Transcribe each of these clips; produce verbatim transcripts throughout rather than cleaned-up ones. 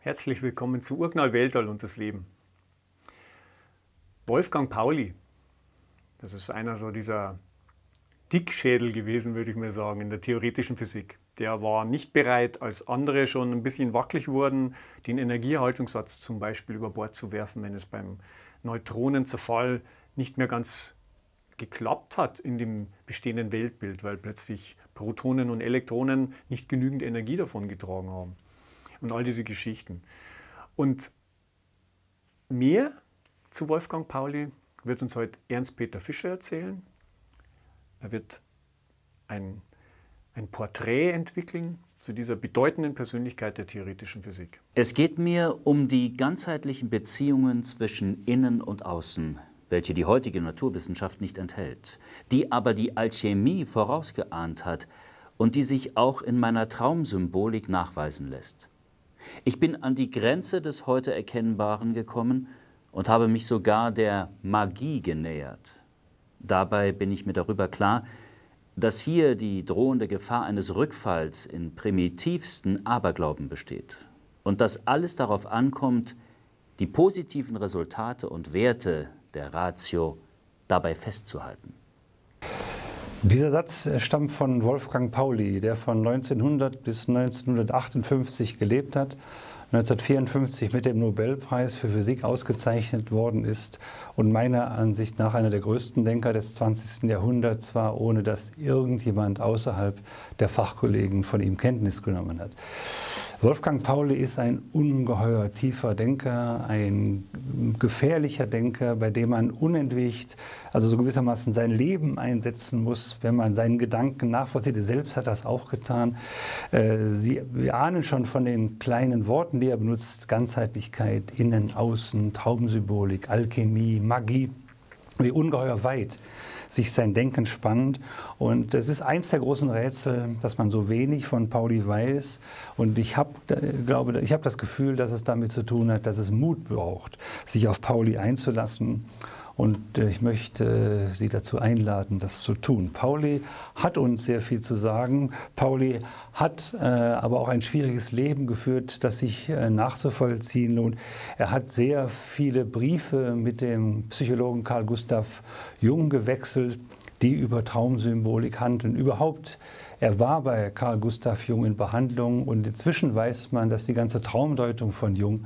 Herzlich willkommen zu Urknall Weltall und das Leben. Wolfgang Pauli, das ist einer so dieser Dickschädel gewesen, würde ich mal sagen, in der theoretischen Physik. Der war nicht bereit, als andere schon ein bisschen wackelig wurden, den Energieerhaltungssatz zum Beispiel über Bord zu werfen, wenn es beim Neutronenzerfall nicht mehr ganz geklappt hat in dem bestehenden Weltbild, weil plötzlich Protonen und Elektronen nicht genügend Energie davon getragen haben. Und all diese Geschichten. Und mehr zu Wolfgang Pauli wird uns heute Ernst-Peter Fischer erzählen. Er wird ein, ein Porträt entwickeln zu dieser bedeutenden Persönlichkeit der theoretischen Physik. Es geht mir um die ganzheitlichen Beziehungen zwischen Innen und Außen, welche die heutige Naturwissenschaft nicht enthält, die aber die Alchemie vorausgeahnt hat und die sich auch in meiner Traumsymbolik nachweisen lässt. Ich bin an die Grenze des heute Erkennbaren gekommen und habe mich sogar der Magie genähert. Dabei bin ich mir darüber klar, dass hier die drohende Gefahr eines Rückfalls in primitivsten Aberglauben besteht und dass alles darauf ankommt, die positiven Resultate und Werte der Ratio dabei festzuhalten. Dieser Satz stammt von Wolfgang Pauli, der von neunzehnhundert bis neunzehnhundertachtundfünfzig gelebt hat, neunzehnhundertvierundfünfzig mit dem Nobelpreis für Physik ausgezeichnet worden ist und meiner Ansicht nach einer der größten Denker des zwanzigsten Jahrhunderts war, ohne dass irgendjemand außerhalb der Fachkollegen von ihm Kenntnis genommen hat. Wolfgang Pauli ist ein ungeheuer tiefer Denker, ein gefährlicher Denker, bei dem man unentwegt, also so gewissermaßen sein Leben einsetzen muss, wenn man seinen Gedanken nachvollzieht. Er selbst hat das auch getan. Sie, wir ahnen schon von den kleinen Worten, die er benutzt: Ganzheitlichkeit, Innen, Außen, Traumsymbolik, Alchemie, Magie, wie ungeheuer weit sich sein Denken spannt. Und es ist eins der großen Rätsel, dass man so wenig von Pauli weiß. Und ich habe glaube, ich habe das Gefühl, dass es damit zu tun hat, dass es Mut braucht, sich auf Pauli einzulassen. Und ich möchte Sie dazu einladen, das zu tun. Pauli hat uns sehr viel zu sagen. Pauli hat äh, aber auch ein schwieriges Leben geführt, das sich äh, nachzuvollziehen lohnt. Er hat sehr viele Briefe mit dem Psychologen Carl Gustav Jung gewechselt, die über Traumsymbolik handeln. Überhaupt, er war bei Carl Gustav Jung in Behandlung und inzwischen weiß man, dass die ganze Traumdeutung von Jung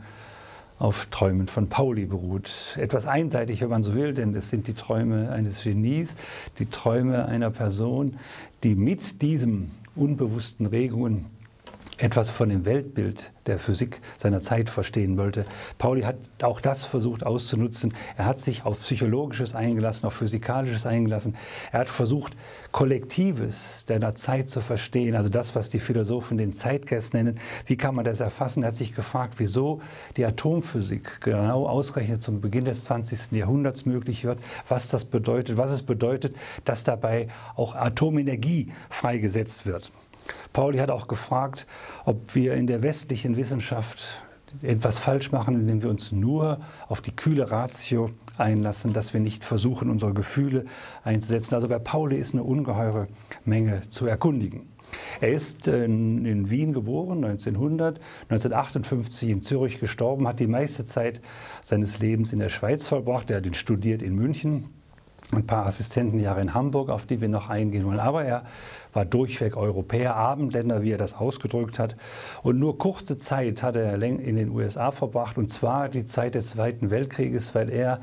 auf Träumen von Pauli beruht. Etwas einseitig, wenn man so will, denn es sind die Träume eines Genies, die Träume einer Person, die mit diesen unbewussten Regungen etwas von dem Weltbild der Physik seiner Zeit verstehen wollte. Pauli hat auch das versucht auszunutzen. Er hat sich auf Psychologisches eingelassen, auf Physikalisches eingelassen. Er hat versucht, Kollektives deiner Zeit zu verstehen, also das, was die Philosophen den Zeitgeist nennen. Wie kann man das erfassen? Er hat sich gefragt, wieso die Atomphysik genau ausgerechnet zum Beginn des zwanzigsten Jahrhunderts möglich wird, was das bedeutet, was es bedeutet, dass dabei auch Atomenergie freigesetzt wird. Pauli hat auch gefragt, ob wir in der westlichen Wissenschaft etwas falsch machen, indem wir uns nur auf die kühle Ratio einlassen, dass wir nicht versuchen, unsere Gefühle einzusetzen. Also bei Pauli ist eine ungeheure Menge zu erkundigen. Er ist in, in Wien geboren, neunzehnhundert, neunzehnhundertachtundfünfzig in Zürich gestorben, hat die meiste Zeit seines Lebens in der Schweiz verbracht. Er hat ihn studiert in München. Ein paar Assistentenjahre in Hamburg, auf die wir noch eingehen wollen. Aber er war durchweg Europäer, Abendländer, wie er das ausgedrückt hat. Und nur kurze Zeit hat er in den U S A verbracht, und zwar die Zeit des Zweiten Weltkrieges, weil er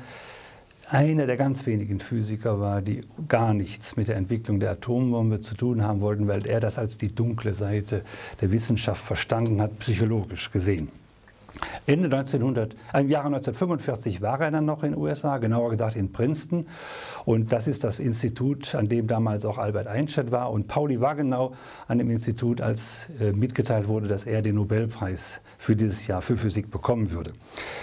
einer der ganz wenigen Physiker war, die gar nichts mit der Entwicklung der Atombombe zu tun haben wollten, weil er das als die dunkle Seite der Wissenschaft verstanden hat, psychologisch gesehen. Ende neunzehnhundert, im Jahre neunzehnhundertfünfundvierzig war er dann noch in den U S A, genauer gesagt in Princeton. Und das ist das Institut, an dem damals auch Albert Einstein war. Und Pauli war genau an dem Institut, als äh, mitgeteilt wurde, dass er den Nobelpreis für dieses Jahr für Physik bekommen würde.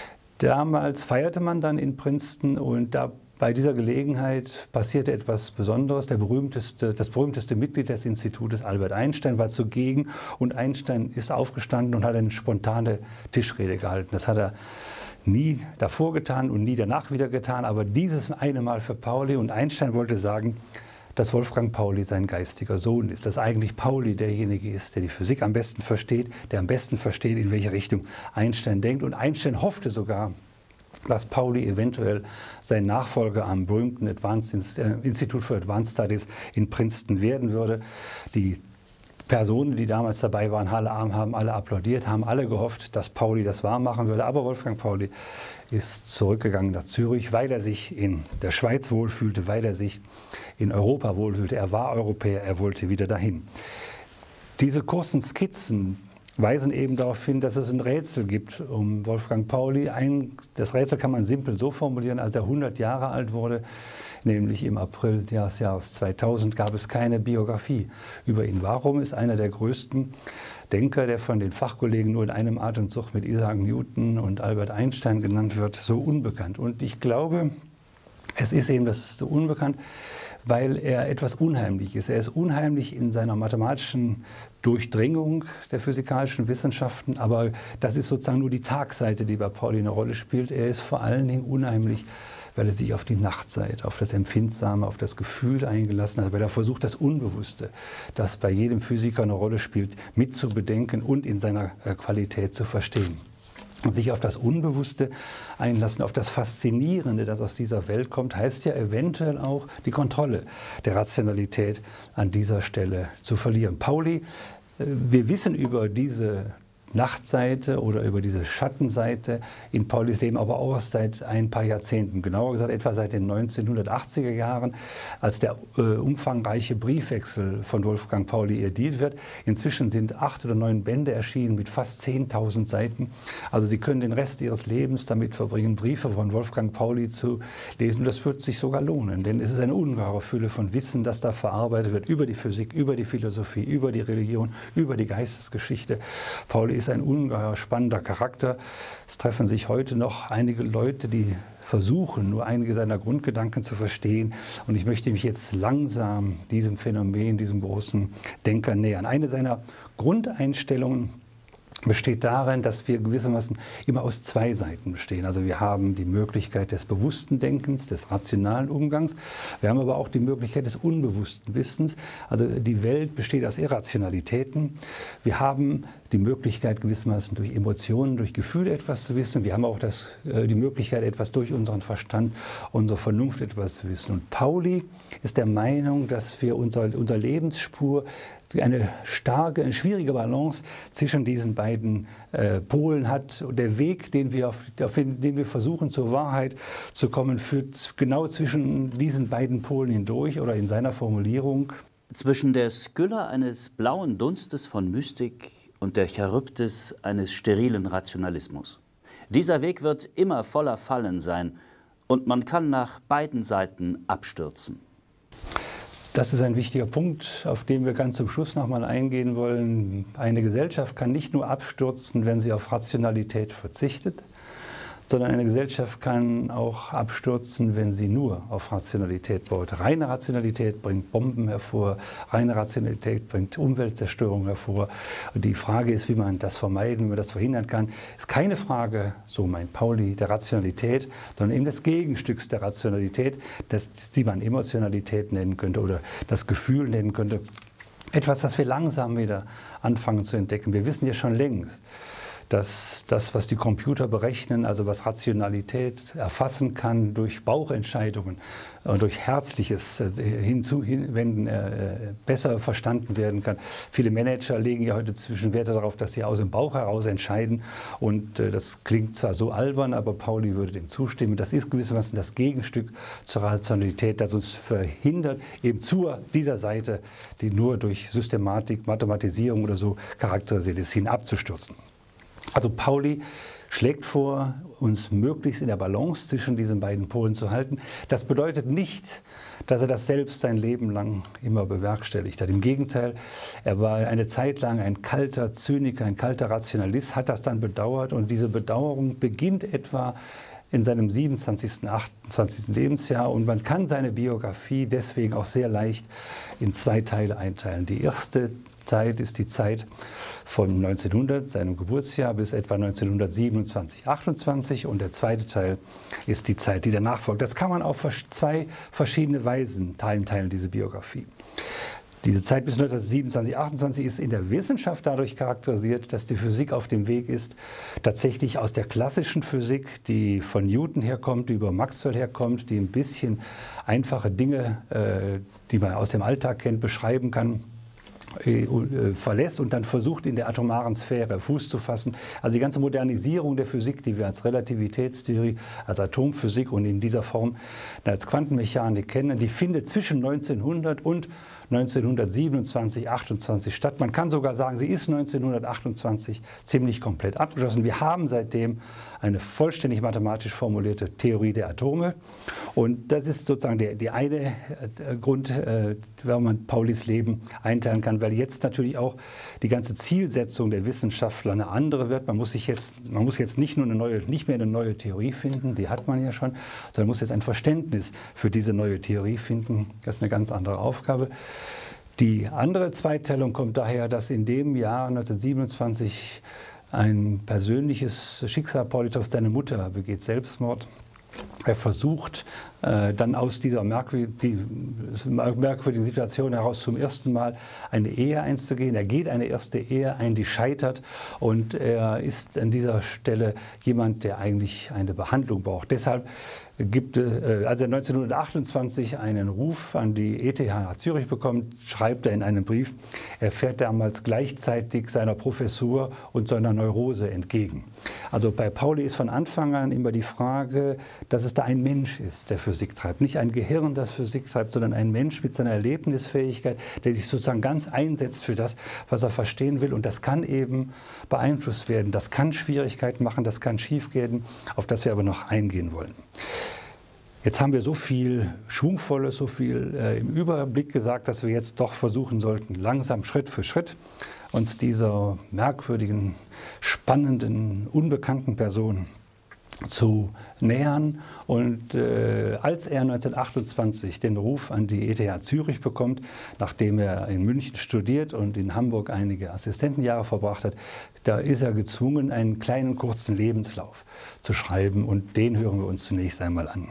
Damals feierte man dann in Princeton, und da bei dieser Gelegenheit passierte etwas Besonderes. Der berühmteste, das berühmteste Mitglied des Institutes, Albert Einstein, war zugegen, und Einstein ist aufgestanden und hat eine spontane Tischrede gehalten. Das hat er nie davor getan und nie danach wieder getan, aber dieses eine Mal für Pauli. Und Einstein wollte sagen, dass Wolfgang Pauli sein geistiger Sohn ist, dass eigentlich Pauli derjenige ist, der die Physik am besten versteht, der am besten versteht, in welche Richtung Einstein denkt. Und Einstein hoffte sogar, dass Pauli eventuell sein Nachfolger am berühmten Advanced Institute for Advanced Studies in Princeton werden würde. Die Personen, die damals dabei waren, haben alle applaudiert, haben alle gehofft, dass Pauli das wahr machen würde. Aber Wolfgang Pauli ist zurückgegangen nach Zürich, weil er sich in der Schweiz wohlfühlte, weil er sich in Europa wohlfühlte. Er war Europäer, er wollte wieder dahin. Diese kurzen Skizzen weisen eben darauf hin, dass es ein Rätsel gibt um Wolfgang Pauli. Ein, das Rätsel kann man simpel so formulieren: Als er hundert Jahre alt wurde, nämlich im April des Jahres zweitausend, gab es keine Biografie über ihn. Warum ist einer der größten Denker, der von den Fachkollegen nur in einem Atemzug mit Isaac Newton und Albert Einstein genannt wird, so unbekannt? Und ich glaube, es ist eben das so unbekannt, weil er etwas unheimlich ist. Er ist unheimlich in seiner mathematischen Durchdringung der physikalischen Wissenschaften, aber das ist sozusagen nur die Tagseite, die bei Pauli eine Rolle spielt. Er ist vor allen Dingen unheimlich, weil er sich auf die Nachtseite, auf das Empfindsame, auf das Gefühl eingelassen hat, weil er versucht, das Unbewusste, das bei jedem Physiker eine Rolle spielt, mitzubedenken und in seiner Qualität zu verstehen. Und sich auf das Unbewusste einlassen, auf das Faszinierende, das aus dieser Welt kommt, heißt ja eventuell auch die Kontrolle der Rationalität an dieser Stelle zu verlieren. Pauli, wir wissen über diese Nachtseite oder über diese Schattenseite in Paulis Leben, aber auch seit ein paar Jahrzehnten, genauer gesagt etwa seit den neunzehnhundertachtziger Jahren, als der äh, umfangreiche Briefwechsel von Wolfgang Pauli ediert wird. Inzwischen sind acht oder neun Bände erschienen mit fast zehntausend Seiten. Also Sie können den Rest Ihres Lebens damit verbringen, Briefe von Wolfgang Pauli zu lesen. Und das wird sich sogar lohnen, denn es ist eine ungeheure Fülle von Wissen, das da verarbeitet wird über die Physik, über die Philosophie, über die Religion, über die Geistesgeschichte. Pauli ist ein ungeheuer spannender Charakter. Es treffen sich heute noch einige Leute, die versuchen, nur einige seiner Grundgedanken zu verstehen. Und ich möchte mich jetzt langsam diesem Phänomen, diesem großen Denker nähern. Eine seiner Grundeinstellungen besteht darin, dass wir gewissermaßen immer aus zwei Seiten bestehen. Also wir haben die Möglichkeit des bewussten Denkens, des rationalen Umgangs. Wir haben aber auch die Möglichkeit des unbewussten Wissens. Also die Welt besteht aus Irrationalitäten. Wir haben die Möglichkeit, gewissermaßen durch Emotionen, durch Gefühle etwas zu wissen. Wir haben auch das, die Möglichkeit, etwas durch unseren Verstand, unsere Vernunft etwas zu wissen. Und Pauli ist der Meinung, dass wir unser, unsere Lebensspur eine starke, eine schwierige Balance zwischen diesen beiden äh, Polen hat. Und der Weg, den wir, auf, auf den wir versuchen, zur Wahrheit zu kommen, führt genau zwischen diesen beiden Polen hindurch oder in seiner Formulierung. Zwischen der Skylla eines blauen Dunstes von Mystik und der Charybdis eines sterilen Rationalismus. Dieser Weg wird immer voller Fallen sein und man kann nach beiden Seiten abstürzen. Das ist ein wichtiger Punkt, auf den wir ganz zum Schluss noch mal eingehen wollen. Eine Gesellschaft kann nicht nur abstürzen, wenn sie auf Rationalität verzichtet, sondern eine Gesellschaft kann auch abstürzen, wenn sie nur auf Rationalität baut. Reine Rationalität bringt Bomben hervor, reine Rationalität bringt Umweltzerstörung hervor. Und die Frage ist, wie man das vermeiden, wie man das verhindern kann, ist keine Frage, so meint Pauli, der Rationalität, sondern eben des Gegenstücks der Rationalität, das die man Emotionalität nennen könnte oder das Gefühl nennen könnte. Etwas, das wir langsam wieder anfangen zu entdecken. Wir wissen ja schon längst, dass das, was die Computer berechnen, also was Rationalität erfassen kann, durch Bauchentscheidungen, durch herzliches Hinzuwenden besser verstanden werden kann. Viele Manager legen ja heute zwischen Werte darauf, dass sie aus dem Bauch heraus entscheiden. Und das klingt zwar so albern, aber Pauli würde dem zustimmen. Das ist gewissermaßen das Gegenstück zur Rationalität, das uns verhindert, eben zu dieser Seite, die nur durch Systematik, Mathematisierung oder so charakterisiert ist, hinabzustürzen. Also Pauli schlägt vor, uns möglichst in der Balance zwischen diesen beiden Polen zu halten. Das bedeutet nicht, dass er das selbst sein Leben lang immer bewerkstelligt hat. Im Gegenteil, er war eine Zeit lang ein kalter Zyniker, ein kalter Rationalist, hat das dann bedauert und diese Bedauerung beginnt etwa in seinem siebenundzwanzigsten, achtundzwanzigsten Lebensjahr und man kann seine Biografie deswegen auch sehr leicht in zwei Teile einteilen. Die erste Zeit ist die Zeit von neunzehnhundert, seinem Geburtsjahr, bis etwa neunzehnhundertsiebenundzwanzig, achtundzwanzig und der zweite Teil ist die Zeit, die danach folgt. Das kann man auf zwei verschiedene Weisen teilen, teilen diese Biografie. Diese Zeit bis neunzehnhundertsiebenundzwanzig, achtundzwanzig ist in der Wissenschaft dadurch charakterisiert, dass die Physik auf dem Weg ist, tatsächlich aus der klassischen Physik, die von Newton herkommt, die über Maxwell herkommt, die ein bisschen einfache Dinge, äh, die man aus dem Alltag kennt, beschreiben kann, äh, äh, verlässt und dann versucht, in der atomaren Sphäre Fuß zu fassen. Also die ganze Modernisierung der Physik, die wir als Relativitätstheorie, als Atomphysik und in dieser Form als Quantenmechanik kennen, die findet zwischen neunzehnhundert und neunzehnhundertsiebenundzwanzig, achtundzwanzig statt. Man kann sogar sagen, sie ist neunzehnhundertachtundzwanzig ziemlich komplett abgeschlossen. Wir haben seitdem eine vollständig mathematisch formulierte Theorie der Atome. Und das ist sozusagen der, der eine Grund, äh, warum man Paulis Leben einteilen kann, weil jetzt natürlich auch die ganze Zielsetzung der Wissenschaftler eine andere wird. Man muss sich jetzt, man muss jetzt nicht nur eine neue, nicht mehr eine neue Theorie finden, die hat man ja schon, sondern muss jetzt ein Verständnis für diese neue Theorie finden. Das ist eine ganz andere Aufgabe. Die andere Zweiteilung kommt daher, dass in dem Jahr neunzehnhundertsiebenundzwanzig ein persönliches Schicksal Pauli trifft. Seine Mutter begeht Selbstmord. Er versucht äh, dann aus dieser merkwürdigen, merkwürdigen Situation heraus zum ersten Mal eine Ehe einzugehen. Er geht eine erste Ehe ein, die scheitert und er ist an dieser Stelle jemand, der eigentlich eine Behandlung braucht. Deshalb gibt, äh, als er neunzehnhundertachtundzwanzig einen Ruf an die E T H Zürich bekommt, schreibt er in einem Brief, er fährt damals gleichzeitig seiner Professur und seiner Neurose entgegen. Also bei Pauli ist von Anfang an immer die Frage, dass es da ein Mensch ist, der Physik treibt. Nicht ein Gehirn, das Physik treibt, sondern ein Mensch mit seiner Erlebnisfähigkeit, der sich sozusagen ganz einsetzt für das, was er verstehen will. Und das kann eben beeinflusst werden. Das kann Schwierigkeiten machen, das kann schiefgehen, auf das wir aber noch eingehen wollen. Jetzt haben wir so viel Schwungvolles, so viel äh, im Überblick gesagt, dass wir jetzt doch versuchen sollten, langsam Schritt für Schritt uns dieser merkwürdigen, spannenden, unbekannten Person zu nähern. Und äh, als er neunzehnhundertachtundzwanzig den Ruf an die E T H Zürich bekommt, nachdem er in München studiert und in Hamburg einige Assistentenjahre verbracht hat, da ist er gezwungen, einen kleinen, kurzen Lebenslauf zu schreiben. Und den hören wir uns zunächst einmal an.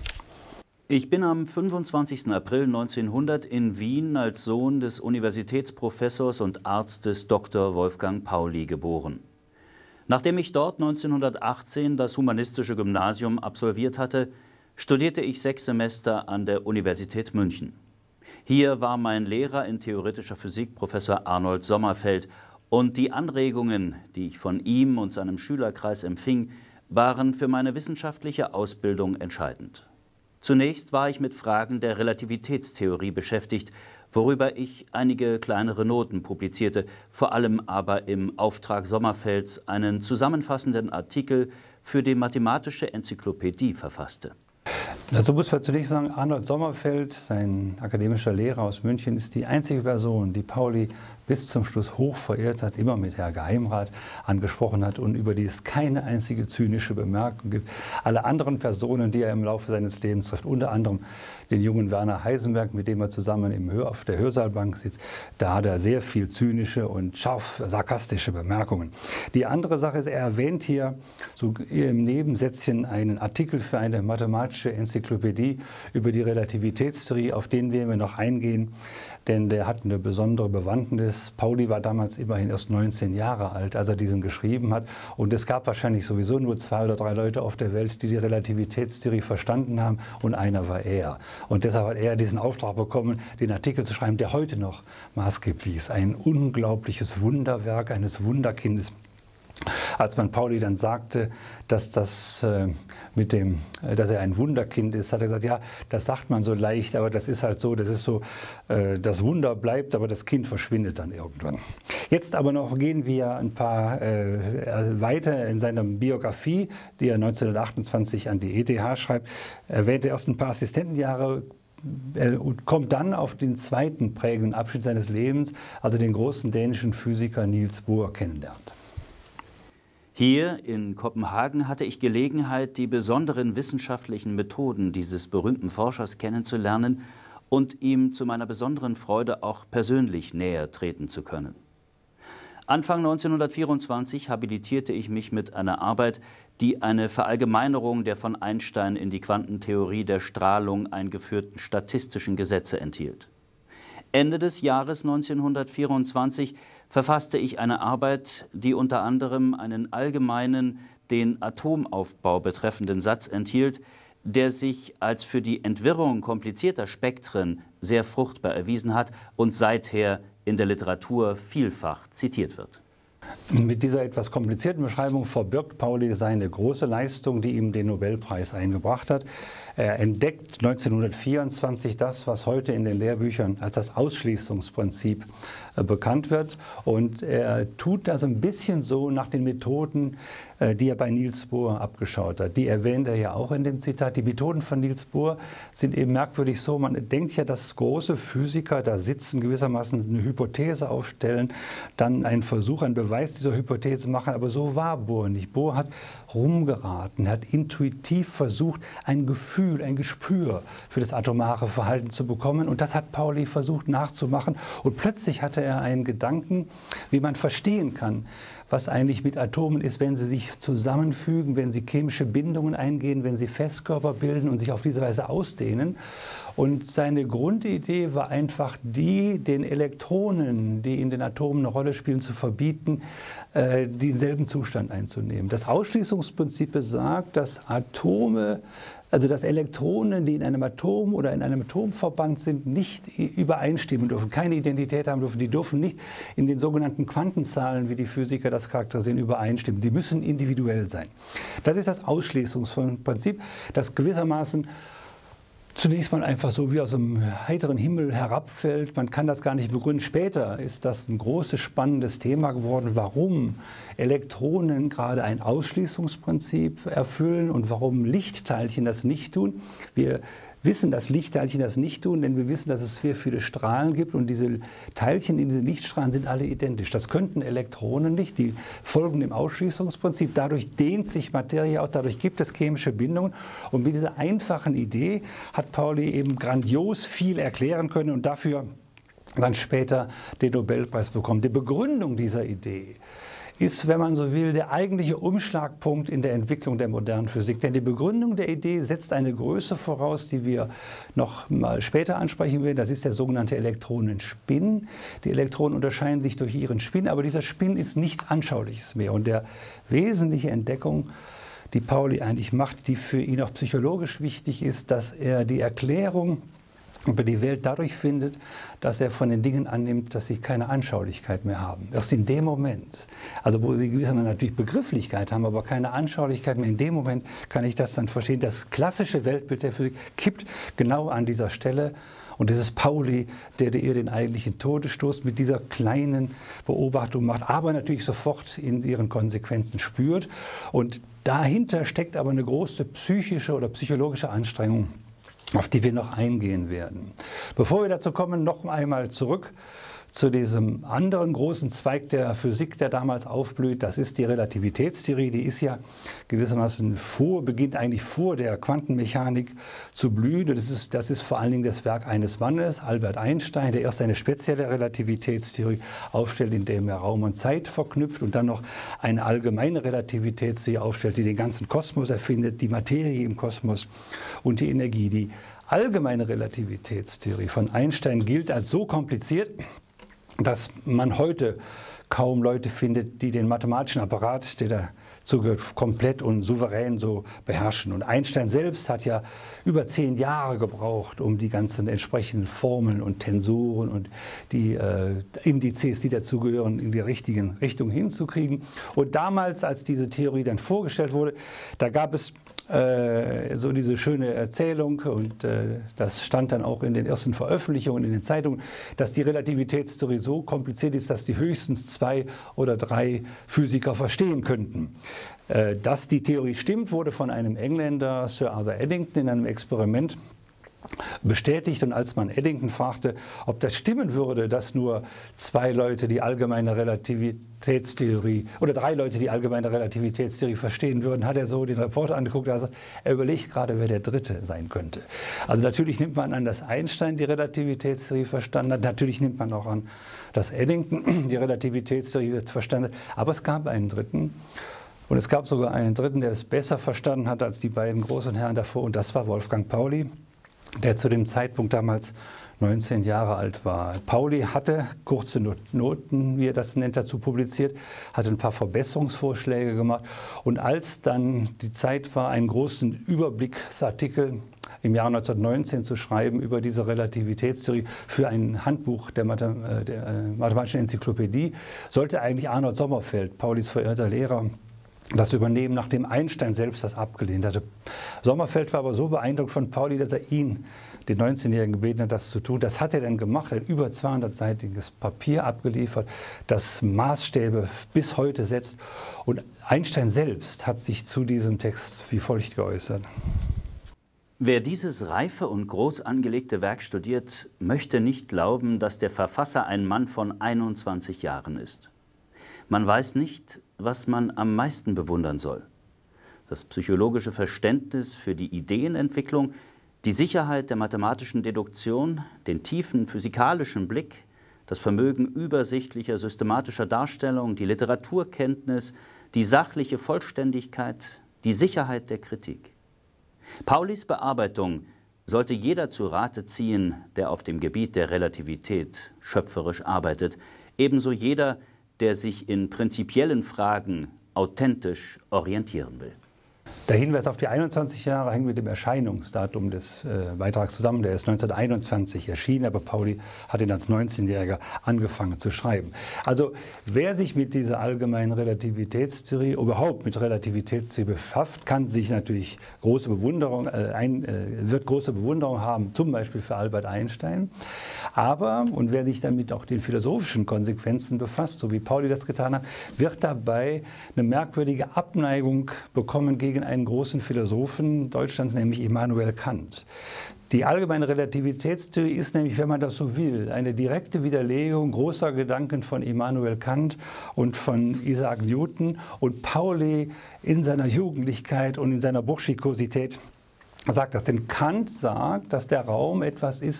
Ich bin am fünfundzwanzigsten April neunzehnhundert in Wien als Sohn des Universitätsprofessors und Arztes Doktor Wolfgang Pauli geboren. Nachdem ich dort neunzehnhundertachtzehn das humanistische Gymnasium absolviert hatte, studierte ich sechs Semester an der Universität München. Hier war mein Lehrer in theoretischer Physik Professor Arnold Sommerfeld und die Anregungen, die ich von ihm und seinem Schülerkreis empfing, waren für meine wissenschaftliche Ausbildung entscheidend. Zunächst war ich mit Fragen der Relativitätstheorie beschäftigt, worüber ich einige kleinere Noten publizierte, vor allem aber im Auftrag Sommerfelds einen zusammenfassenden Artikel für die Mathematische Enzyklopädie verfasste. Dazu muss man zunächst sagen, Arnold Sommerfeld, sein akademischer Lehrer aus München, ist die einzige Person, die Pauli bis zum Schluss hoch verehrt hat, immer mit Herr Geheimrat angesprochen hat und über die es keine einzige zynische Bemerkung gibt. Alle anderen Personen, die er im Laufe seines Lebens trifft, unter anderem den jungen Werner Heisenberg, mit dem er zusammen im Hör auf der Hörsaalbank sitzt, da hat er sehr viel zynische und scharf sarkastische Bemerkungen. Die andere Sache ist, er erwähnt hier so im Nebensätzchen einen Artikel für eine mathematische Enzyklopädie über die Relativitätstheorie, auf den werden wir noch eingehen, denn der hat eine besondere Bewandtnis. Pauli war damals immerhin erst neunzehn Jahre alt, als er diesen geschrieben hat. Und es gab wahrscheinlich sowieso nur zwei oder drei Leute auf der Welt, die die Relativitätstheorie verstanden haben. Und einer war er. Und deshalb hat er diesen Auftrag bekommen, den Artikel zu schreiben, der heute noch maßgeblich ist. Ein unglaubliches Wunderwerk eines Wunderkindes. Als man Pauli dann sagte, dass, das, äh, mit dem, äh, dass er ein Wunderkind ist, hat er gesagt, ja, das sagt man so leicht, aber das ist halt so, das ist so, äh, das Wunder bleibt, aber das Kind verschwindet dann irgendwann. Jetzt aber noch gehen wir ein paar äh, weiter in seiner Biografie, die er neunzehnhundertachtundzwanzig an die E T H schreibt, erwähnt er erst ein paar Assistentenjahre und kommt dann auf den zweiten prägenden Abschnitt seines Lebens, also den großen dänischen Physiker Niels Bohr kennenlernt. Hier in Kopenhagen hatte ich Gelegenheit, die besonderen wissenschaftlichen Methoden dieses berühmten Forschers kennenzulernen und ihm zu meiner besonderen Freude auch persönlich näher treten zu können. Anfang neunzehnhundertvierundzwanzig habilitierte ich mich mit einer Arbeit, die eine Verallgemeinerung der von Einstein in die Quantentheorie der Strahlung eingeführten statistischen Gesetze enthielt. Ende des Jahres neunzehnhundertvierundzwanzig verfasste ich eine Arbeit, die unter anderem einen allgemeinen, den Atomaufbau betreffenden Satz enthielt, der sich als für die Entwirrung komplizierter Spektren sehr fruchtbar erwiesen hat und seither in der Literatur vielfach zitiert wird. Mit dieser etwas komplizierten Beschreibung verbirgt Pauli seine große Leistung, die ihm den Nobelpreis eingebracht hat. Er entdeckt neunzehnhundertvierundzwanzig das, was heute in den Lehrbüchern als das Ausschließungsprinzip äh, bekannt wird. Und er tut das ein bisschen so nach den Methoden, äh, die er bei Niels Bohr abgeschaut hat. Die erwähnt er ja auch in dem Zitat. Die Methoden von Niels Bohr sind eben merkwürdig so. Man denkt ja, dass große Physiker da sitzen, gewissermaßen eine Hypothese aufstellen, dann einen Versuch, einen Beweis dieser Hypothese machen. Aber so war Bohr nicht. Bohr hat rumgeraten, hat intuitiv versucht, ein Gefühl, ein Gespür für das atomare Verhalten zu bekommen. Und das hat Pauli versucht nachzumachen. Und plötzlich hatte er einen Gedanken, wie man verstehen kann, was eigentlich mit Atomen ist, wenn sie sich zusammenfügen, wenn sie chemische Bindungen eingehen, wenn sie Festkörper bilden und sich auf diese Weise ausdehnen. Und seine Grundidee war einfach die, den Elektronen, die in den Atomen eine Rolle spielen, zu verbieten, äh, denselben Zustand einzunehmen. Das Ausschließungsprinzip besagt, dass Atome, also dass Elektronen, die in einem Atom oder in einem Atomverband sind, nicht übereinstimmen dürfen, keine Identität haben dürfen. Die dürfen nicht in den sogenannten Quantenzahlen, wie die Physiker das charakterisieren, übereinstimmen. Die müssen individuell sein. Das ist das Ausschließungsprinzip, das gewissermaßen zunächst mal einfach so wie aus dem heiteren Himmel herabfällt. Man kann das gar nicht begründen. Später ist das ein großes, spannendes Thema geworden, warum Elektronen gerade ein Ausschließungsprinzip erfüllen und warum Lichtteilchen das nicht tun. Wir wissen, dass Lichtteilchen das nicht tun, denn wir wissen, dass es sehr viele Strahlen gibt und diese Teilchen in diesen Lichtstrahlen sind alle identisch. Das könnten Elektronen nicht, die folgen dem Ausschließungsprinzip. Dadurch dehnt sich Materie aus, dadurch gibt es chemische Bindungen. Und mit dieser einfachen Idee hat Pauli eben grandios viel erklären können und dafür dann später den Nobelpreis bekommen. Die Begründung dieser Idee ist, wenn man so will, der eigentliche Umschlagpunkt in der Entwicklung der modernen Physik. Denn die Begründung der Idee setzt eine Größe voraus, die wir noch mal später ansprechen werden. Das ist der sogenannte Elektronenspin. Die Elektronen unterscheiden sich durch ihren Spin, aber dieser Spin ist nichts Anschauliches mehr. Und der wesentliche Entdeckung, die Pauli eigentlich macht, die für ihn auch psychologisch wichtig ist, dass er die Erklärung über die Welt dadurch findet, dass er von den Dingen annimmt, dass sie keine Anschaulichkeit mehr haben. Erst in dem Moment, also wo sie gewissermaßen natürlich Begrifflichkeit haben, aber keine Anschaulichkeit mehr, in dem Moment kann ich das dann verstehen. Das klassische Weltbild der Physik kippt genau an dieser Stelle. Und es ist Pauli, der ihr den eigentlichen Todesstoß mit dieser kleinen Beobachtung macht, aber natürlich sofort in ihren Konsequenzen spürt. Und dahinter steckt aber eine große psychische oder psychologische Anstrengung, auf die wir noch eingehen werden. Bevor wir dazu kommen, noch einmal zurück zu diesem anderen großen Zweig der Physik, der damals aufblüht. Das ist die Relativitätstheorie. Die ist ja gewissermaßen vor, beginnt eigentlich vor der Quantenmechanik zu blühen. Das ist, das ist vor allen Dingen das Werk eines Mannes, Albert Einstein, der erst eine spezielle Relativitätstheorie aufstellt, indem er Raum und Zeit verknüpft und dann noch eine allgemeine Relativitätstheorie aufstellt, die den ganzen Kosmos erfindet, die Materie im Kosmos und die Energie. Die allgemeine Relativitätstheorie von Einstein gilt als so kompliziert, dass man heute kaum Leute findet, die den mathematischen Apparat, der dazu gehört, komplett und souverän so beherrschen. Und Einstein selbst hat ja über zehn Jahre gebraucht, um die ganzen entsprechenden Formeln und Tensoren und die äh, Indizes, die dazugehören, in die richtigen Richtung hinzukriegen. Und damals, als diese Theorie dann vorgestellt wurde, da gab es äh, so diese schöne Erzählung, und äh, das stand dann auch in den ersten Veröffentlichungen in den Zeitungen, dass die Relativitätstheorie so kompliziert ist, dass die höchstens zwei oder drei Physiker verstehen könnten. Äh, dass die Theorie stimmt, wurde von einem Engländer, Sir Arthur Eddington, in einem Experiment bestätigt. Und als man Eddington fragte, ob das stimmen würde, dass nur zwei Leute die allgemeine Relativitätstheorie oder drei Leute die allgemeine Relativitätstheorie verstehen würden, hat er so den Reporter angeguckt, also er überlegt gerade, wer der Dritte sein könnte. Also natürlich nimmt man an, dass Einstein die Relativitätstheorie verstanden hat, natürlich nimmt man auch an, dass Eddington die Relativitätstheorie verstanden hat, aber es gab einen Dritten. Und es gab sogar einen Dritten, der es besser verstanden hat als die beiden großen Herren davor, und das war Wolfgang Pauli, der zu dem Zeitpunkt damals neunzehn Jahre alt war. Pauli hatte kurze Noten, wie er das nennt, dazu publiziert, hatte ein paar Verbesserungsvorschläge gemacht. Und als dann die Zeit war, einen großen Überblicksartikel im Jahr neunzehnhundertneunzehn zu schreiben über diese Relativitätstheorie für ein Handbuch der, Mathem der äh, mathematischen Enzyklopädie, sollte eigentlich Arnold Sommerfeld, Paulis verehrter Lehrer, das übernehmen, nachdem Einstein selbst das abgelehnt hatte. Sommerfeld war aber so beeindruckt von Pauli, dass er ihn, den neunzehnjährigen, gebeten hat, das zu tun. Das hat er dann gemacht, er hat über zweihundertseitiges Papier abgeliefert, das Maßstäbe bis heute setzt. Und Einstein selbst hat sich zu diesem Text wie folgt geäußert. Wer dieses reife und groß angelegte Werk studiert, möchte nicht glauben, dass der Verfasser ein Mann von einundzwanzig Jahren ist. Man weiß nicht, was man am meisten bewundern soll. Das psychologische Verständnis für die Ideenentwicklung, die Sicherheit der mathematischen Deduktion, den tiefen physikalischen Blick, das Vermögen übersichtlicher systematischer Darstellung, die Literaturkenntnis, die sachliche Vollständigkeit, die Sicherheit der Kritik. Paulis Bearbeitung sollte jeder zu Rate ziehen, der auf dem Gebiet der Relativität schöpferisch arbeitet, ebenso jeder, der sich in prinzipiellen Fragen authentisch orientieren will. Der Hinweis auf die einundzwanzig Jahre hängt mit dem Erscheinungsdatum des äh, Beitrags zusammen. Der ist neunzehnhunderteinundzwanzig erschienen, aber Pauli hat ihn als neunzehnjähriger angefangen zu schreiben. Also wer sich mit dieser allgemeinen Relativitätstheorie, überhaupt mit Relativitätstheorie befasst, kann sich natürlich große Bewunderung, äh, ein, äh, wird große Bewunderung haben, zum Beispiel für Albert Einstein. Aber, und wer sich damit auch den philosophischen Konsequenzen befasst, so wie Pauli das getan hat, wird dabei eine merkwürdige Abneigung bekommen gegen einen großen Philosophen Deutschlands, nämlich Immanuel Kant. Die allgemeine Relativitätstheorie ist nämlich, wenn man das so will, eine direkte Widerlegung großer Gedanken von Immanuel Kant und von Isaac Newton. Und Pauli in seiner Jugendlichkeit und in seiner Burschikosität sagt das. Denn Kant sagt, dass der Raum etwas ist,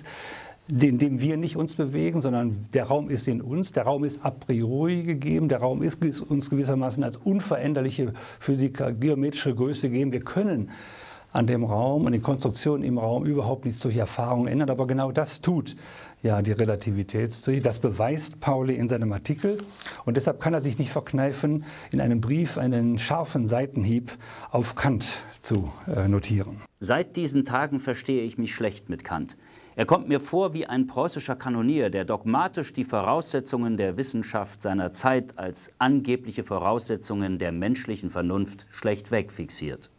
in dem wir nicht uns bewegen, sondern der Raum ist in uns, der Raum ist a priori gegeben, der Raum ist uns gewissermaßen als unveränderliche Physiker, geometrische Größe gegeben. Wir können an dem Raum und den Konstruktionen im Raum überhaupt nichts durch Erfahrung ändern, aber genau das tut ja die Relativitätstheorie. Das beweist Pauli in seinem Artikel und deshalb kann er sich nicht verkneifen, in einem Brief einen scharfen Seitenhieb auf Kant zu äh, notieren. Seit diesen Tagen verstehe ich mich schlecht mit Kant. Er kommt mir vor wie ein preußischer Kanonier, der dogmatisch die Voraussetzungen der Wissenschaft seiner Zeit als angebliche Voraussetzungen der menschlichen Vernunft schlechtweg fixiert.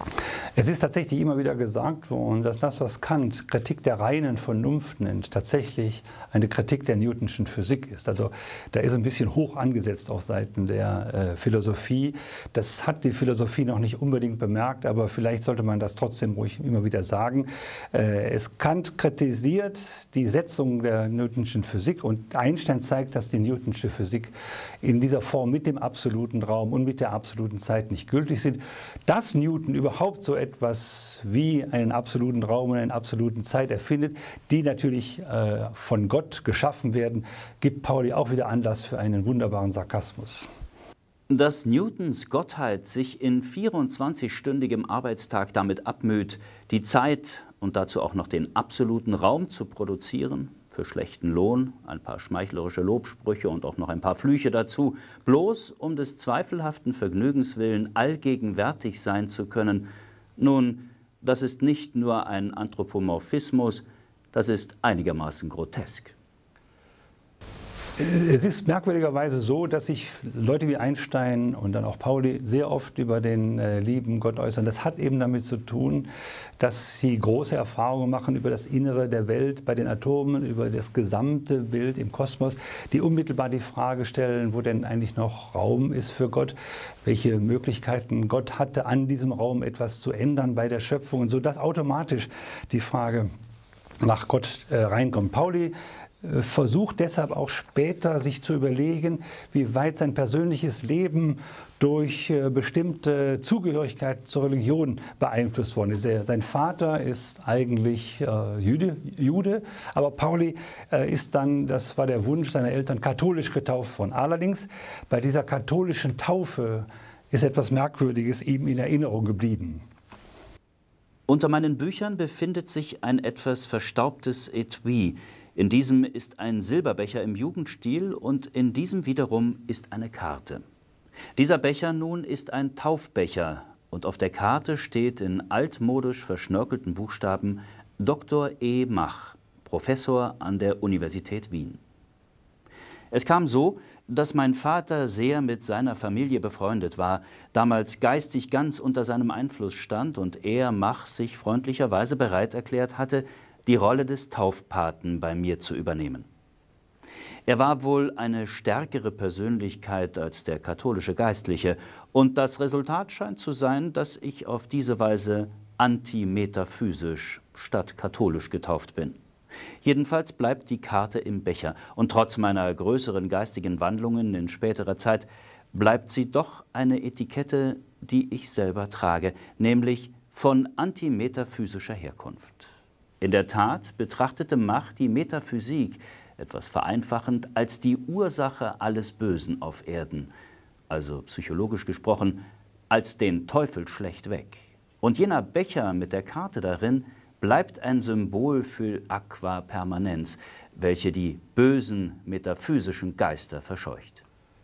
Es ist tatsächlich immer wieder gesagt worden, dass das, was Kant Kritik der reinen Vernunft nennt, tatsächlich eine Kritik der Newtonschen Physik ist. Also da ist ein bisschen hoch angesetzt auf Seiten der äh, Philosophie. Das hat die Philosophie noch nicht unbedingt bemerkt, aber vielleicht sollte man das trotzdem ruhig immer wieder sagen. Äh, es Kant kritisiert die Setzung der Newtonschen Physik und Einstein zeigt, dass die Newtonsche Physik in dieser Form mit dem absoluten Raum und mit der absoluten Zeit nicht gültig sind. Dass Newton überhaupt so etwas wie einen absoluten Raum und eine absolute Zeit erfindet, die natürlich äh, von Gott geschaffen werden, gibt Pauli auch wieder Anlass für einen wunderbaren Sarkasmus. Dass Newtons Gottheit sich in vierundzwanzigstündigem Arbeitstag damit abmüht, die Zeit und dazu auch noch den absoluten Raum zu produzieren, für schlechten Lohn, ein paar schmeichlerische Lobsprüche und auch noch ein paar Flüche dazu, bloß um des zweifelhaften Vergnügens willen allgegenwärtig sein zu können. Nun, das ist nicht nur ein Anthropomorphismus, das ist einigermaßen grotesk. Es ist merkwürdigerweise so, dass sich Leute wie Einstein und dann auch Pauli sehr oft über den äh, lieben Gott äußern. Das hat eben damit zu tun, dass sie große Erfahrungen machen über das Innere der Welt bei den Atomen, über das gesamte Bild im Kosmos, die unmittelbar die Frage stellen, wo denn eigentlich noch Raum ist für Gott, welche Möglichkeiten Gott hatte, an diesem Raum etwas zu ändern bei der Schöpfung, und so dass automatisch die Frage nach Gott äh, reinkommt. Pauli äh, versucht deshalb auch später sich zu überlegen, wie weit sein persönliches Leben durch äh, bestimmte Zugehörigkeit zur Religion beeinflusst worden ist. Er, sein Vater ist eigentlich äh, Jude, Jude, aber Pauli äh, ist dann, das war der Wunsch seiner Eltern, katholisch getauft worden. Allerdings bei dieser katholischen Taufe ist etwas Merkwürdiges ihm in Erinnerung geblieben. Unter meinen Büchern befindet sich ein etwas verstaubtes Etui. In diesem ist ein Silberbecher im Jugendstil und in diesem wiederum ist eine Karte. Dieser Becher nun ist ein Taufbecher und auf der Karte steht in altmodisch verschnörkelten Buchstaben Doktor E. Mach, Professor an der Universität Wien. Es kam so, dass mein Vater sehr mit seiner Familie befreundet war, damals geistig ganz unter seinem Einfluss stand und er, Mach, sich freundlicherweise bereit erklärt hatte, die Rolle des Taufpaten bei mir zu übernehmen. Er war wohl eine stärkere Persönlichkeit als der katholische Geistliche und das Resultat scheint zu sein, dass ich auf diese Weise antimetaphysisch statt katholisch getauft bin. Jedenfalls bleibt die Karte im Becher und trotz meiner größeren geistigen Wandlungen in späterer Zeit bleibt sie doch eine Etikette, die ich selber trage, nämlich von antimetaphysischer Herkunft. In der Tat betrachtete Mach die Metaphysik, etwas vereinfachend, als die Ursache alles Bösen auf Erden, also psychologisch gesprochen, als den Teufel schlechtweg. Und jener Becher mit der Karte darin bleibt ein Symbol für Aqua Permanens, welche die bösen metaphysischen Geister verscheucht.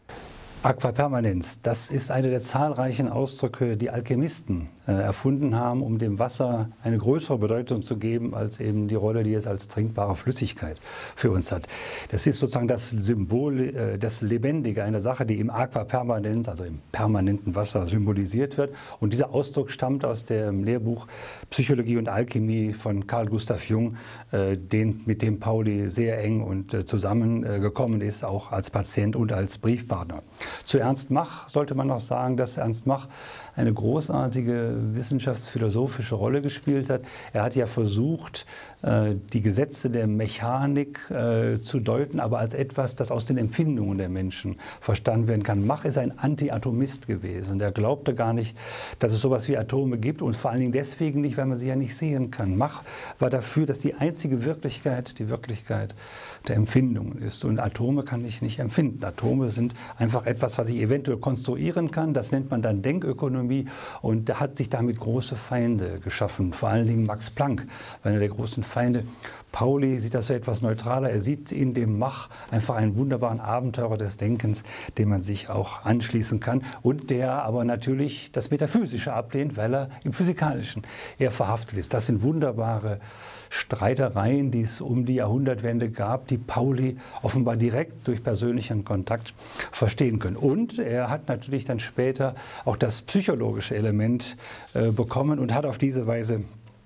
Aqua Permanens, das ist einer der zahlreichen Ausdrücke, die Alchemisten äh, erfunden haben, um dem Wasser eine größere Bedeutung zu geben, als eben die Rolle, die es als trinkbare Flüssigkeit für uns hat. Das ist sozusagen das Symbol, äh, das Lebendige einer Sache, die im Aqua Permanens, also im permanenten Wasser, symbolisiert wird. Und dieser Ausdruck stammt aus dem Lehrbuch Psychologie und Alchemie von Carl Gustav Jung, äh, den, mit dem Pauli sehr eng und äh, zusammengekommen ist, auch als Patient und als Briefpartner. Zu Ernst Mach sollte man noch sagen, dass Ernst Mach eine großartige wissenschaftsphilosophische Rolle gespielt hat. Er hat ja versucht, die Gesetze der Mechanik zu deuten, aber als etwas, das aus den Empfindungen der Menschen verstanden werden kann. Mach ist ein Anti-Atomist gewesen. Der glaubte gar nicht, dass es sowas wie Atome gibt und vor allen Dingen deswegen nicht, weil man sie ja nicht sehen kann. Mach war dafür, dass die einzige Wirklichkeit die Wirklichkeit der Empfindungen ist. Und Atome kann ich nicht empfinden. Atome sind einfach etwas, was ich eventuell konstruieren kann. Das nennt man dann Denkökonomie und er hat sich damit große Feinde geschaffen. Vor allen Dingen Max Planck, einer der großen Feinde. Pauli sieht das so etwas neutraler. Er sieht in dem Mach einfach einen wunderbaren Abenteurer des Denkens, dem man sich auch anschließen kann und der aber natürlich das Metaphysische ablehnt, weil er im Physikalischen eher verhaftet ist. Das sind wunderbare Streitereien, die es um die Jahrhundertwende gab, die Pauli offenbar direkt durch persönlichen Kontakt verstehen können. Und er hat natürlich dann später auch das psychologische Element äh, bekommen und hat auf diese Weise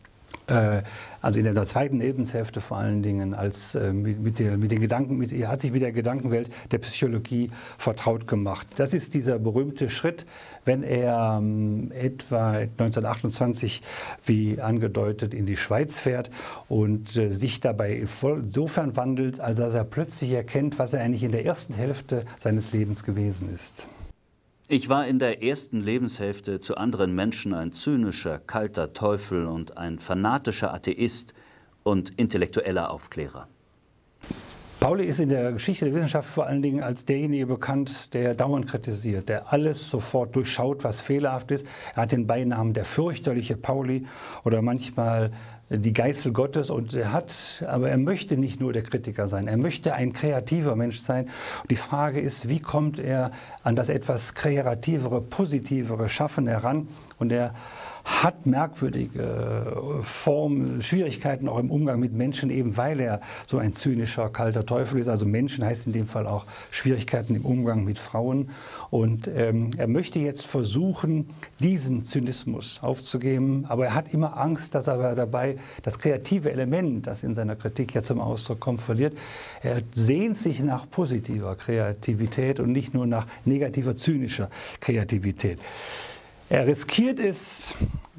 also in der zweiten Lebenshälfte vor allen Dingen, als, äh, mit, mit, der, mit den Gedanken, mit, er hat sich mit der Gedankenwelt der Psychologie vertraut gemacht. Das ist dieser berühmte Schritt, wenn er ähm, etwa neunzehnhundertachtundzwanzig, wie angedeutet, in die Schweiz fährt und äh, sich dabei insofern wandelt, als dass er plötzlich erkennt, was er eigentlich in der ersten Hälfte seines Lebens gewesen ist. Ich war in der ersten Lebenshälfte zu anderen Menschen ein zynischer, kalter Teufel und ein fanatischer Atheist und intellektueller Aufklärer. Pauli ist in der Geschichte der Wissenschaft vor allen Dingen als derjenige bekannt, der dauernd kritisiert, der alles sofort durchschaut, was fehlerhaft ist. Er hat den Beinamen der fürchterliche Pauli oder manchmal die Geißel Gottes und er hat, aber er möchte nicht nur der Kritiker sein, er möchte ein kreativer Mensch sein. Und die Frage ist, wie kommt er an das etwas kreativere, positivere Schaffen heran? Und er hat merkwürdige Formen, Schwierigkeiten auch im Umgang mit Menschen, eben weil er so ein zynischer, kalter Teufel ist. Also Menschen heißt in dem Fall auch Schwierigkeiten im Umgang mit Frauen. Und ähm, er möchte jetzt versuchen, diesen Zynismus aufzugeben, aber er hat immer Angst, dass er dabei das kreative Element, das in seiner Kritik ja zum Ausdruck kommt, verliert. Er sehnt sich nach positiver Kreativität und nicht nur nach negativer, zynischer Kreativität. Er riskiert es,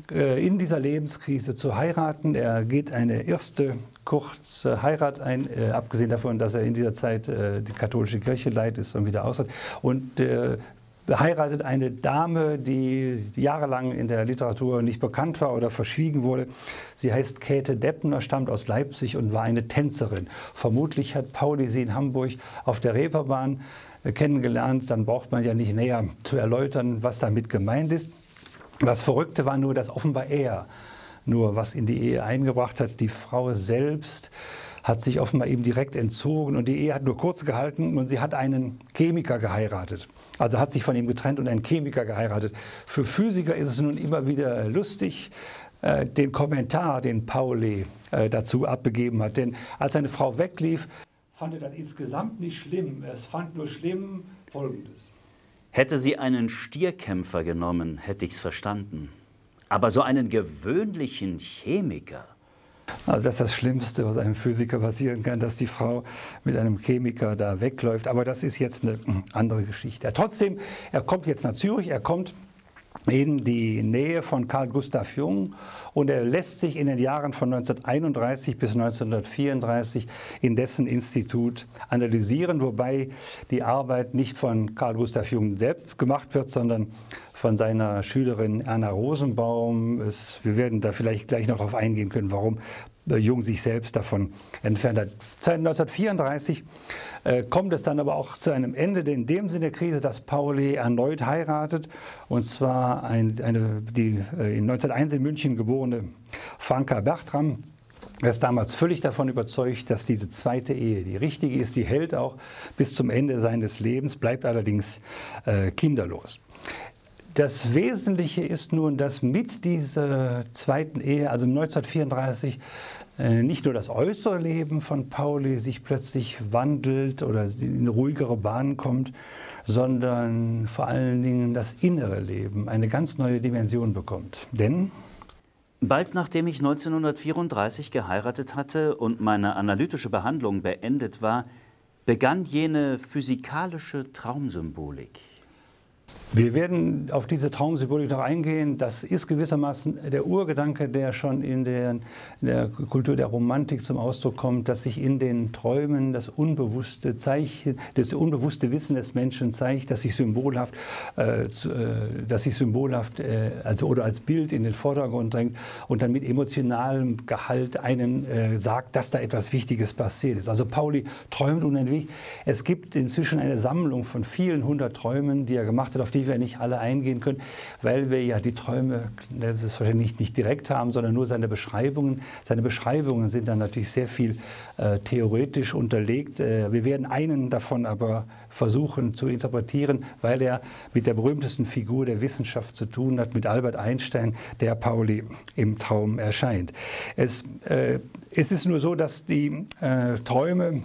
äh, in dieser Lebenskrise zu heiraten. Er geht eine erste kurze Heirat ein, äh, abgesehen davon, dass er in dieser Zeit äh, die katholische Kirche leiht ist und wieder austritt. Und äh, heiratet eine Dame, die jahrelang in der Literatur nicht bekannt war oder verschwiegen wurde. Sie heißt Käthe Deppner, stammt aus Leipzig und war eine Tänzerin. Vermutlich hat Pauli sie in Hamburg auf der Reeperbahn kennengelernt. Dann braucht man ja nicht näher zu erläutern, was damit gemeint ist. Das Verrückte war nur, dass offenbar er nur was in die Ehe eingebracht hat. Die Frau selbst hat sich offenbar eben direkt entzogen und die Ehe hat nur kurz gehalten und sie hat einen Chemiker geheiratet. Also hat sich von ihm getrennt und einen Chemiker geheiratet. Für Physiker ist es nun immer wieder lustig, äh, den Kommentar, den Pauli äh, dazu abgegeben hat. Denn als seine Frau weglief, fand er das insgesamt nicht schlimm. Es fand nur schlimm Folgendes. Hätte sie einen Stierkämpfer genommen, hätte ich's verstanden. Aber so einen gewöhnlichen Chemiker. Also das ist das Schlimmste, was einem Physiker passieren kann, dass die Frau mit einem Chemiker da wegläuft. Aber das ist jetzt eine andere Geschichte. Trotzdem, er kommt jetzt nach Zürich, er kommt in die Nähe von Carl Gustav Jung und er lässt sich in den Jahren von neunzehnhunderteinunddreißig bis neunzehnhundertvierunddreißig in dessen Institut analysieren, wobei die Arbeit nicht von Carl Gustav Jung selbst gemacht wird, sondern von seiner Schülerin Erna Rosenbaum. Es, wir werden da vielleicht gleich noch darauf eingehen können, warum Jung sich selbst davon entfernt hat. neunzehnhundertvierunddreißig äh, kommt es dann aber auch zu einem Ende in dem Sinne der Krise, dass Pauli erneut heiratet. Und zwar ein, eine, die äh, in neunzehnhunderteins in München geborene Franka Bertram. Er ist damals völlig davon überzeugt, dass diese zweite Ehe die richtige ist. Die hält auch bis zum Ende seines Lebens, bleibt allerdings äh, kinderlos. Das Wesentliche ist nun, dass mit dieser zweiten Ehe, also neunzehnhundertvierunddreißig, nicht nur das äußere Leben von Pauli sich plötzlich wandelt oder in ruhigere Bahnen kommt, sondern vor allen Dingen das innere Leben eine ganz neue Dimension bekommt. Denn bald nachdem ich neunzehnhundertvierunddreißig geheiratet hatte und meine analytische Behandlung beendet war, begann jene physikalische Traumsymbolik. Wir werden auf diese Traumsymbolik noch eingehen. Das ist gewissermaßen der Urgedanke, der schon in der, in der Kultur der Romantik zum Ausdruck kommt, dass sich in den Träumen das unbewusste Zeichen, das unbewusste Wissen des Menschen zeigt, dass sich symbolhaft, äh, zu, äh, dass sich symbolhaft äh, also, oder als Bild in den Vordergrund drängt und dann mit emotionalem Gehalt einen äh, sagt, dass da etwas Wichtiges passiert ist. Also Pauli träumt unentwegt. Es gibt inzwischen eine Sammlung von vielen hundert Träumen, die er gemacht hat, auf die wir nicht alle eingehen können, weil wir ja die Träume, das ist wahrscheinlich nicht direkt haben, sondern nur seine Beschreibungen. Seine Beschreibungen sind dann natürlich sehr viel äh, theoretisch unterlegt. Äh, wir werden einen davon aber versuchen zu interpretieren, weil er mit der berühmtesten Figur der Wissenschaft zu tun hat, mit Albert Einstein, der Pauli im Traum erscheint. Es, äh, es ist nur so, dass die äh, Träume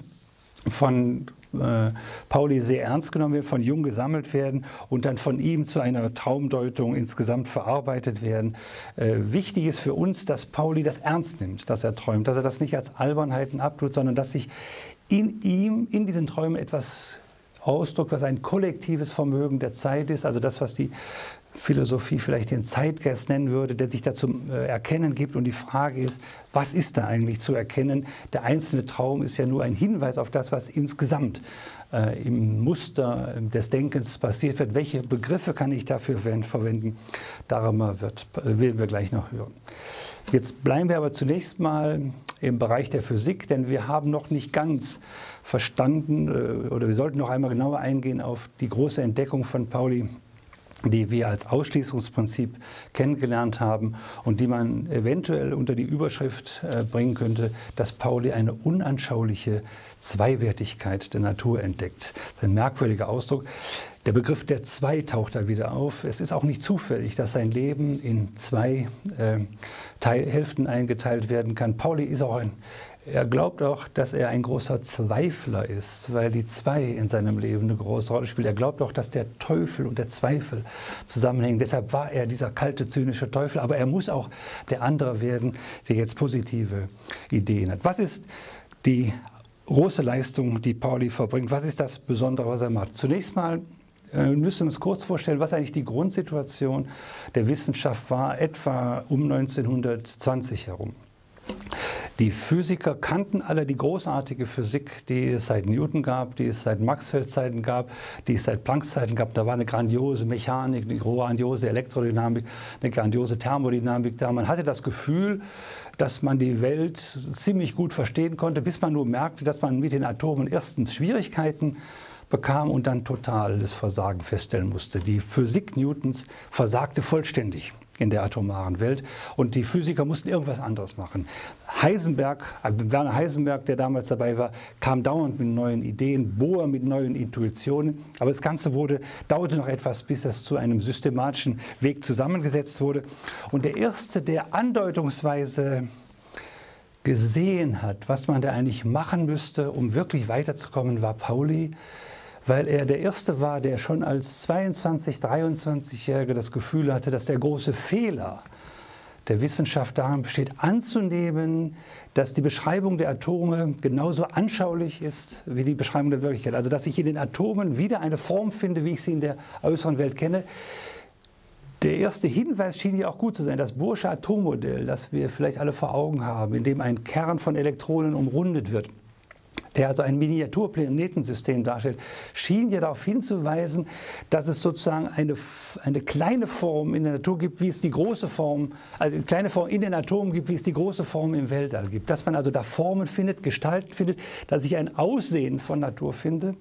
von äh, Pauli sehr ernst genommen werden, von Jung gesammelt werden und dann von ihm zu einer Traumdeutung insgesamt verarbeitet werden. Äh, wichtig ist für uns, dass Pauli das ernst nimmt, dass er träumt, dass er das nicht als Albernheiten abtut, sondern dass sich in ihm, in diesen Träumen etwas ausdrückt, was ein kollektives Vermögen der Zeit ist, also das, was die Philosophie vielleicht den Zeitgeist nennen würde, der sich da zum äh, Erkennen gibt. Und die Frage ist, was ist da eigentlich zu erkennen? Der einzelne Traum ist ja nur ein Hinweis auf das, was insgesamt äh, im Muster des Denkens passiert wird. Welche Begriffe kann ich dafür verwenden? Darüber wird, äh, werden wir gleich noch hören. Jetzt bleiben wir aber zunächst mal im Bereich der Physik, denn wir haben noch nicht ganz verstanden, äh, oder wir sollten noch einmal genauer eingehen auf die große Entdeckung von Pauli, die wir als Ausschließungsprinzip kennengelernt haben und die man eventuell unter die Überschrift äh, bringen könnte, dass Pauli eine unanschauliche Zweiwertigkeit der Natur entdeckt. Das ist ein merkwürdiger Ausdruck. Der Begriff der Zwei taucht da wieder auf. Es ist auch nicht zufällig, dass sein Leben in zwei äh, Teil Hälften eingeteilt werden kann. Pauli ist auch ein Er glaubt auch, dass er ein großer Zweifler ist, weil die Zwei in seinem Leben eine große Rolle spielt. Er glaubt auch, dass der Teufel und der Zweifel zusammenhängen. Deshalb war er dieser kalte, zynische Teufel. Aber er muss auch der andere werden, der jetzt positive Ideen hat. Was ist die große Leistung, die Pauli verbringt? Was ist das Besondere, was er macht? Zunächst mal Wir müssen uns kurz vorstellen, was eigentlich die Grundsituation der Wissenschaft war, etwa um neunzehnhundertzwanzig herum. Die Physiker kannten alle die großartige Physik, die es seit Newton gab, die es seit Maxwells Zeiten gab, die es seit Plancks Zeiten gab. Da war eine grandiose Mechanik, eine grandiose Elektrodynamik, eine grandiose Thermodynamik da. Man hatte das Gefühl, dass man die Welt ziemlich gut verstehen konnte, bis man nur merkte, dass man mit den Atomen erstens Schwierigkeiten bekam und dann totales Versagen feststellen musste. Die Physik Newtons versagte vollständig in der atomaren Welt und die Physiker mussten irgendwas anderes machen. Heisenberg, Werner Heisenberg, der damals dabei war, kam dauernd mit neuen Ideen, Bohr mit neuen Intuitionen, aber das Ganze wurde, dauerte noch etwas, bis es zu einem systematischen Weg zusammengesetzt wurde. Und der Erste, der andeutungsweise gesehen hat, was man da eigentlich machen müsste, um wirklich weiterzukommen, war Pauli, weil er der Erste war, der schon als zweiundzwanzig-, dreiundzwanzigjähriger das Gefühl hatte, dass der große Fehler der Wissenschaft darin besteht, anzunehmen, dass die Beschreibung der Atome genauso anschaulich ist wie die Beschreibung der Wirklichkeit. Also dass ich in den Atomen wieder eine Form finde, wie ich sie in der äußeren Welt kenne. Der erste Hinweis schien ja auch gut zu sein. Das Bohrsche Atommodell, das wir vielleicht alle vor Augen haben, in dem ein Kern von Elektronen umrundet wird, der also ein Miniaturplanetensystem darstellt, schien ja darauf hinzuweisen, dass es sozusagen eine, eine kleine Form in der Natur gibt, wie es die große Form, also eine kleine Form in den Atomen gibt, wie es die große Form im Weltall gibt. Dass man also da Formen findet, Gestalten findet, dass ich ein Aussehen von Natur finde.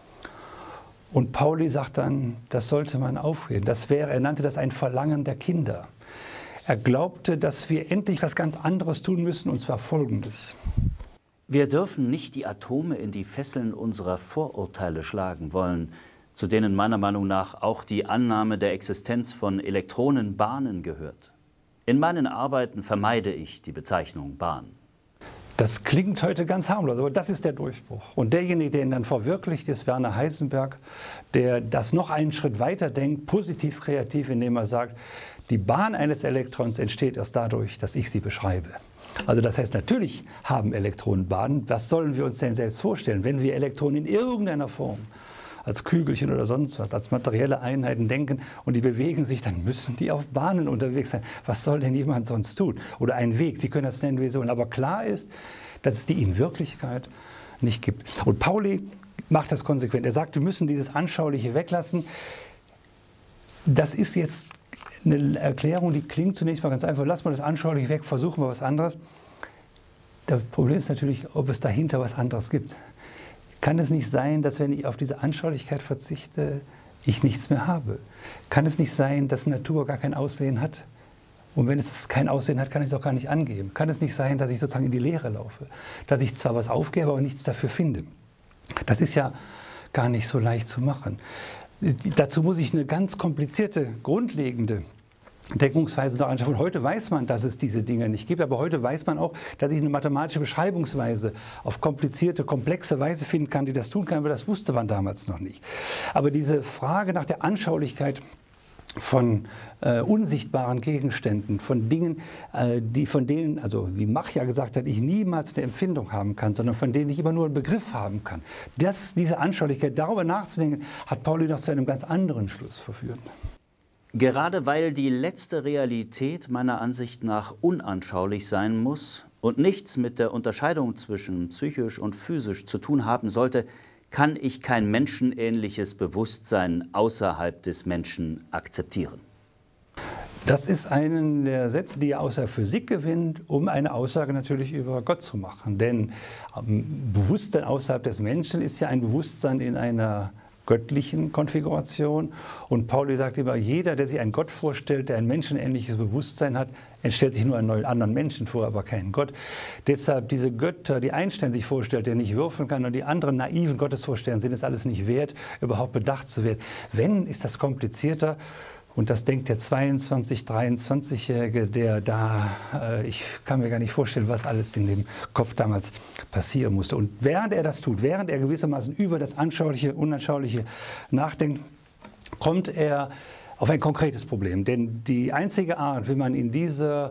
Und Pauli sagt dann, das sollte man aufreden. Das wäre, er nannte das ein Verlangen der Kinder. Er glaubte, dass wir endlich was ganz anderes tun müssen, und zwar Folgendes. Wir dürfen nicht die Atome in die Fesseln unserer Vorurteile schlagen wollen, zu denen meiner Meinung nach auch die Annahme der Existenz von Elektronenbahnen gehört. In meinen Arbeiten vermeide ich die Bezeichnung Bahn. Das klingt heute ganz harmlos, aber das ist der Durchbruch. Und derjenige, der ihn dann verwirklicht, ist Werner Heisenberg, der das noch einen Schritt weiter denkt, positiv kreativ, indem er sagt, die Bahn eines Elektrons entsteht erst dadurch, dass ich sie beschreibe. Also das heißt, natürlich haben Elektronen Bahnen. Was sollen wir uns denn selbst vorstellen, wenn wir Elektronen in irgendeiner Form als Kügelchen oder sonst was, als materielle Einheiten denken und die bewegen sich, dann müssen die auf Bahnen unterwegs sein. Was soll denn jemand sonst tun? Oder ein Weg, Sie können das nennen, wie Sie wollen. Aber klar ist, dass es die in Wirklichkeit nicht gibt. Und Pauli macht das konsequent. Er sagt, wir müssen dieses Anschauliche weglassen. Das ist jetzt eine Erklärung, die klingt zunächst mal ganz einfach. Lass mal das Anschauliche weg, versuchen wir was anderes. Das Problem ist natürlich, ob es dahinter was anderes gibt. Kann es nicht sein, dass wenn ich auf diese Anschaulichkeit verzichte, ich nichts mehr habe? Kann es nicht sein, dass Natur gar kein Aussehen hat? Und wenn es kein Aussehen hat, kann ich es auch gar nicht angeben. Kann es nicht sein, dass ich sozusagen in die Leere laufe? Dass ich zwar was aufgebe, aber nichts dafür finde? Das ist ja gar nicht so leicht zu machen. Dazu muss ich eine ganz komplizierte, grundlegende Deckungsweise noch anschaffen. Heute weiß man, dass es diese Dinge nicht gibt, aber heute weiß man auch, dass ich eine mathematische Beschreibungsweise auf komplizierte, komplexe Weise finden kann, die das tun kann, aber das wusste man damals noch nicht. Aber diese Frage nach der Anschaulichkeit von äh, unsichtbaren Gegenständen, von Dingen, äh, die von denen, also wie Mach ja gesagt hat, ich niemals eine Empfindung haben kann, sondern von denen ich immer nur einen Begriff haben kann. Das, diese Anschaulichkeit, darüber nachzudenken, hat Pauli noch zu einem ganz anderen Schluss verführt. Gerade weil die letzte Realität meiner Ansicht nach unanschaulich sein muss und nichts mit der Unterscheidung zwischen psychisch und physisch zu tun haben sollte, kann ich kein menschenähnliches Bewusstsein außerhalb des Menschen akzeptieren. Das ist einer der Sätze, die er aus der Physik gewinnt, um eine Aussage natürlich über Gott zu machen. Denn Bewusstsein außerhalb des Menschen ist ja ein Bewusstsein in einer göttlichen Konfiguration. Und Pauli sagt immer, jeder, der sich einen Gott vorstellt, der ein menschenähnliches Bewusstsein hat, stellt sich nur einen neuen, anderen Menschen vor, aber keinen Gott. Deshalb diese Götter, die Einstein sich vorstellt, der nicht würfeln kann, und die anderen naiven Gottesvorstellungen sind es alles nicht wert, überhaupt bedacht zu werden. Wenn, ist das komplizierter. Und das denkt der zweiundzwanzig-, dreiundzwanzigjährige, der da, äh, ich kann mir gar nicht vorstellen, was alles in dem Kopf damals passieren musste. Und während er das tut, während er gewissermaßen über das Anschauliche, Unanschauliche nachdenkt, kommt er auf ein konkretes Problem. Denn die einzige Art, wie man in dieser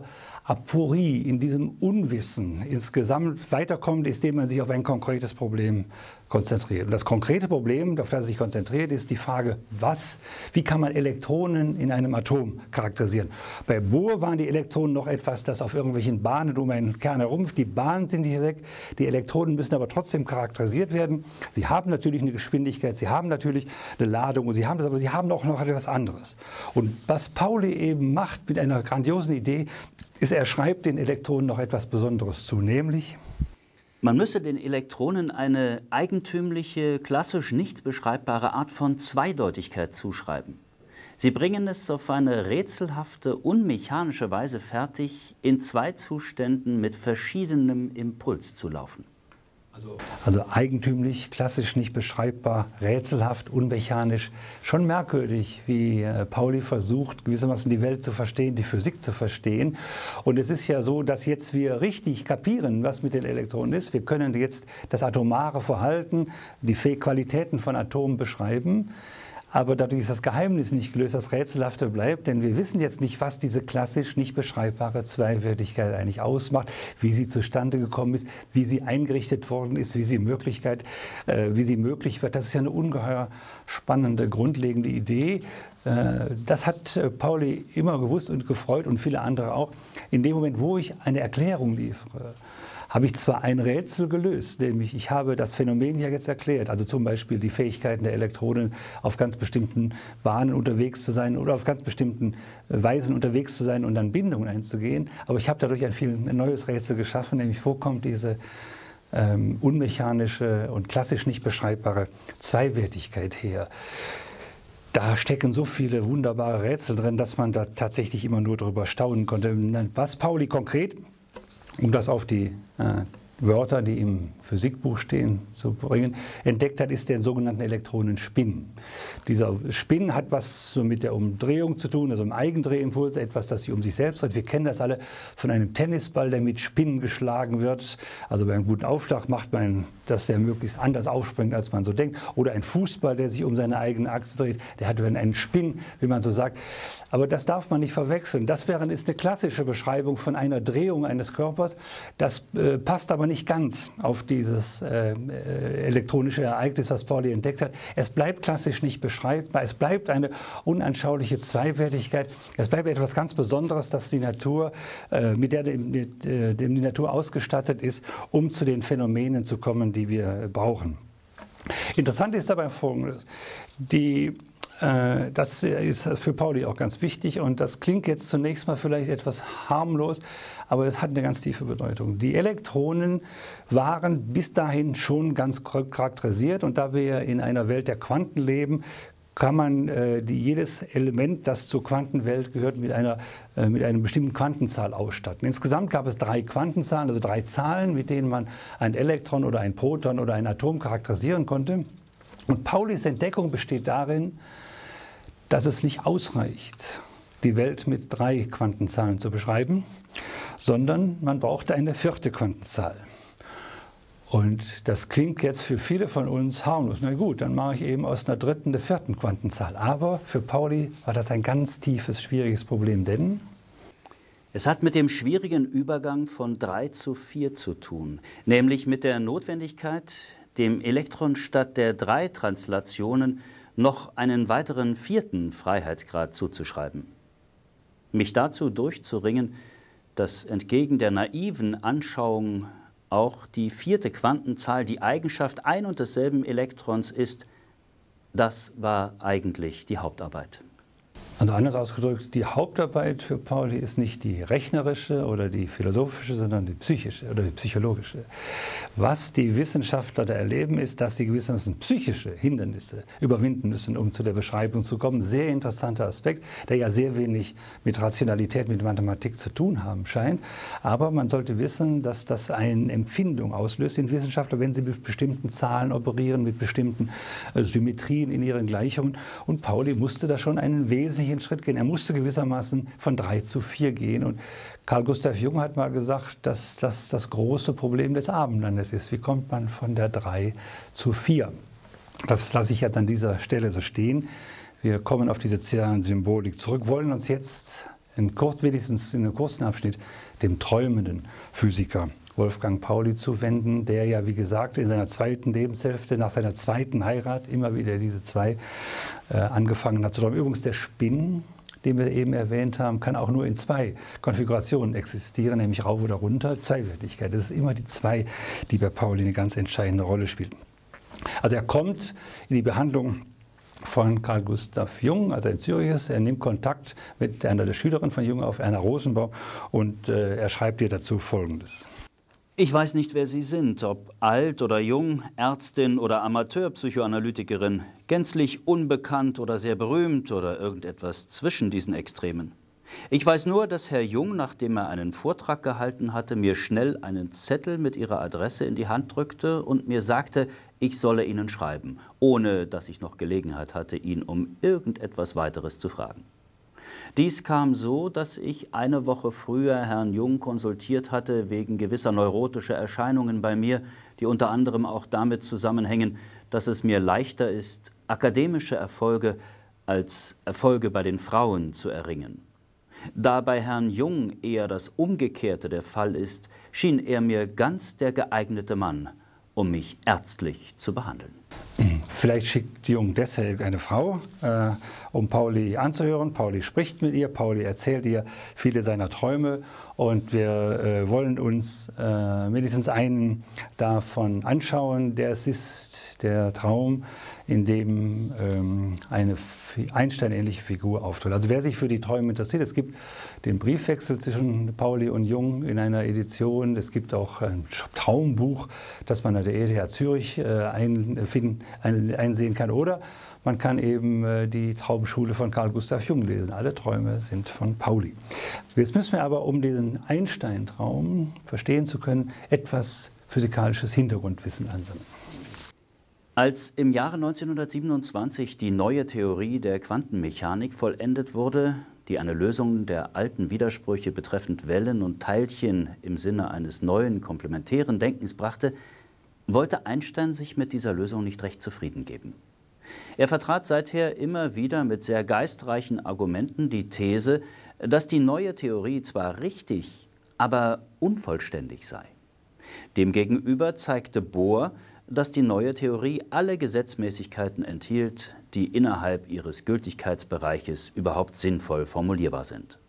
Aporie, in diesem Unwissen insgesamt weiterkommt, ist, indem man sich auf ein konkretes Problem konzentriert. Und das konkrete Problem, auf das er sich konzentriert, ist die Frage, was, wie kann man Elektronen in einem Atom charakterisieren. Bei Bohr waren die Elektronen noch etwas, das auf irgendwelchen Bahnen um einen Kern herum, die Bahnen sind hier weg, die Elektronen müssen aber trotzdem charakterisiert werden. Sie haben natürlich eine Geschwindigkeit, sie haben natürlich eine Ladung, und sie haben das, aber sie haben auch noch etwas anderes. Und was Pauli eben macht mit einer grandiosen Idee, ist, er schreibt den Elektronen noch etwas Besonderes zu, nämlich: Man müsse den Elektronen eine eigentümliche, klassisch nicht beschreibbare Art von Zweideutigkeit zuschreiben. Sie bringen es auf eine rätselhafte, unmechanische Weise fertig, in zwei Zuständen mit verschiedenem Impuls zu laufen. Also eigentümlich, klassisch nicht beschreibbar, rätselhaft, unmechanisch. Schon merkwürdig, wie äh, Pauli versucht, gewissermaßen die Welt zu verstehen, die Physik zu verstehen. Und es ist ja so, dass jetzt wir richtig kapieren, was mit den Elektronen ist. Wir können jetzt das atomare Verhalten, die Qualitäten von Atomen beschreiben. Aber dadurch ist das Geheimnis nicht gelöst, das Rätselhafte bleibt, denn wir wissen jetzt nicht, was diese klassisch nicht beschreibbare Zweiwertigkeit eigentlich ausmacht, wie sie zustande gekommen ist, wie sie eingerichtet worden ist, wie sie, Möglichkeit, äh, wie sie möglich wird. Das ist ja eine ungeheuer spannende, grundlegende Idee. Äh, das hat äh, Pauli immer gewusst und gefreut und viele andere auch. In dem Moment, wo ich eine Erklärung liefere, habe ich zwar ein Rätsel gelöst, nämlich ich habe das Phänomen ja jetzt erklärt, also zum Beispiel die Fähigkeiten der Elektronen, auf ganz bestimmten Bahnen unterwegs zu sein oder auf ganz bestimmten Weisen unterwegs zu sein und dann Bindungen einzugehen, aber ich habe dadurch ein viel ein neues Rätsel geschaffen, nämlich wo kommt diese ähm, unmechanische und klassisch nicht beschreibbare Zweiwertigkeit her. Da stecken so viele wunderbare Rätsel drin, dass man da tatsächlich immer nur darüber staunen konnte. Was Pauli konkret, um das auf die äh, Wörter, die im Physikbuch stehen, zu bringen, entdeckt hat, ist der sogenannten Elektronenspin. Dieser Spin hat was so mit der Umdrehung zu tun, also im Eigendrehimpuls, etwas, das sich um sich selbst dreht. Wir kennen das alle von einem Tennisball, der mit Spinnen geschlagen wird. Also bei einem guten Aufschlag macht man, dass der möglichst anders aufspringt, als man so denkt. Oder ein Fußball, der sich um seine eigene Achse dreht, der hat einen Spin, wie man so sagt. Aber das darf man nicht verwechseln. Das wäre, ist eine klassische Beschreibung von einer Drehung eines Körpers. Das äh, passt aber nicht ganz auf dieses äh, elektronische Ereignis, was Pauli entdeckt hat. Es bleibt klassisch nicht beschreibbar. Es bleibt eine unanschauliche Zweiwertigkeit. Es bleibt etwas ganz Besonderes, dass die Natur, äh, mit der mit, äh, dem die Natur ausgestattet ist, um zu den Phänomenen zu kommen, die wir brauchen. Interessant ist dabei Folgendes. Die Das ist für Pauli auch ganz wichtig und das klingt jetzt zunächst mal vielleicht etwas harmlos, aber es hat eine ganz tiefe Bedeutung. Die Elektronen waren bis dahin schon ganz charakterisiert und da wir in einer Welt der Quanten leben, kann man äh, die, jedes Element, das zur Quantenwelt gehört, mit einer, äh, mit einer bestimmten Quantenzahl ausstatten. Insgesamt gab es drei Quantenzahlen, also drei Zahlen, mit denen man ein Elektron oder ein Proton oder ein Atom charakterisieren konnte. Und Paulis Entdeckung besteht darin, dass es nicht ausreicht, die Welt mit drei Quantenzahlen zu beschreiben, sondern man brauchte eine vierte Quantenzahl. Und das klingt jetzt für viele von uns harmlos. Na gut, dann mache ich eben aus einer dritten eine vierten Quantenzahl. Aber für Pauli war das ein ganz tiefes, schwieriges Problem, denn es hat mit dem schwierigen Übergang von drei zu vier zu tun, nämlich mit der Notwendigkeit, dem Elektron statt der drei Translationen noch einen weiteren vierten Freiheitsgrad zuzuschreiben. Mich dazu durchzuringen, dass entgegen der naiven Anschauung auch die vierte Quantenzahl die Eigenschaft ein und desselben Elektrons ist, das war eigentlich die Hauptarbeit. Also anders ausgedrückt, die Hauptarbeit für Pauli ist nicht die rechnerische oder die philosophische, sondern die psychische oder die psychologische. Was die Wissenschaftler da erleben, ist, dass sie gewissermaßen psychische Hindernisse überwinden müssen, um zu der Beschreibung zu kommen. Sehr interessanter Aspekt, der ja sehr wenig mit Rationalität, mit Mathematik zu tun haben scheint. Aber man sollte wissen, dass das eine Empfindung auslöst in Wissenschaftler, wenn sie mit bestimmten Zahlen operieren, mit bestimmten äh, Symmetrien in ihren Gleichungen. Und Pauli musste da schon einen wesentlichen Schritt gehen. Er musste gewissermaßen von drei zu vier gehen. Und Carl Gustav Jung hat mal gesagt, dass das das große Problem des Abendlandes ist. Wie kommt man von der drei zu vier? Das lasse ich jetzt an dieser Stelle so stehen. Wir kommen auf diese Zahlen-Symbolik zurück, wollen uns jetzt in kurz, wenigstens in einem kurzen Abschnitt, dem träumenden Physiker Wolfgang Pauli zuwenden, der ja, wie gesagt, in seiner zweiten Lebenshälfte, nach seiner zweiten Heirat, immer wieder diese zwei äh, angefangen hat zu träumen. Übrigens der Spin, den wir eben erwähnt haben, kann auch nur in zwei Konfigurationen existieren, nämlich rauf oder runter, Zweiwertigkeit. Das ist immer die zwei, die bei Pauli eine ganz entscheidende Rolle spielt. Also er kommt in die Behandlung von Carl Gustav Jung, als er in Zürich ist. Er nimmt Kontakt mit einer der Schülerinnen von Jung auf, Erna Rosenbaum, und äh, er schreibt ihr dazu Folgendes. Ich weiß nicht, wer Sie sind, ob alt oder jung, Ärztin oder Amateurpsychoanalytikerin, gänzlich unbekannt oder sehr berühmt oder irgendetwas zwischen diesen Extremen. Ich weiß nur, dass Herr Jung, nachdem er einen Vortrag gehalten hatte, mir schnell einen Zettel mit Ihrer Adresse in die Hand drückte und mir sagte, ich solle Ihnen schreiben, ohne dass ich noch Gelegenheit hatte, ihn um irgendetwas weiteres zu fragen. Dies kam so, dass ich eine Woche früher Herrn Jung konsultiert hatte wegen gewisser neurotischer Erscheinungen bei mir, die unter anderem auch damit zusammenhängen, dass es mir leichter ist, akademische Erfolge als Erfolge bei den Frauen zu erringen. Da bei Herrn Jung eher das Umgekehrte der Fall ist, schien er mir ganz der geeignete Mann, um mich ärztlich zu behandeln. Vielleicht schickt Jung deshalb eine Frau, äh, um Pauli anzuhören. Pauli spricht mit ihr, Pauli erzählt ihr viele seiner Träume, und wir äh, wollen uns äh, mindestens einen davon anschauen. Das ist der Traum, in dem ähm, eine Einstein-ähnliche Figur auftritt. Also wer sich für die Träume interessiert, es gibt den Briefwechsel zwischen Pauli und Jung in einer Edition. Es gibt auch ein Traumbuch, das man an der E T H Zürich äh, einfinden, ein, einsehen kann. Oder man kann eben äh, die Traumschule von Carl Gustav Jung lesen. Alle Träume sind von Pauli. Jetzt müssen wir aber, um diesen Einstein-Traum verstehen zu können, etwas physikalisches Hintergrundwissen ansammeln. Als im Jahre neunzehnhundertsiebenundzwanzig die neue Theorie der Quantenmechanik vollendet wurde, die eine Lösung der alten Widersprüche betreffend Wellen und Teilchen im Sinne eines neuen komplementären Denkens brachte, wollte Einstein sich mit dieser Lösung nicht recht zufrieden geben. Er vertrat seither immer wieder mit sehr geistreichen Argumenten die These, dass die neue Theorie zwar richtig, aber unvollständig sei. Demgegenüber zeigte Bohr, dass die neue Theorie alle Gesetzmäßigkeiten enthielt, die innerhalb ihres Gültigkeitsbereiches überhaupt sinnvoll formulierbar sind.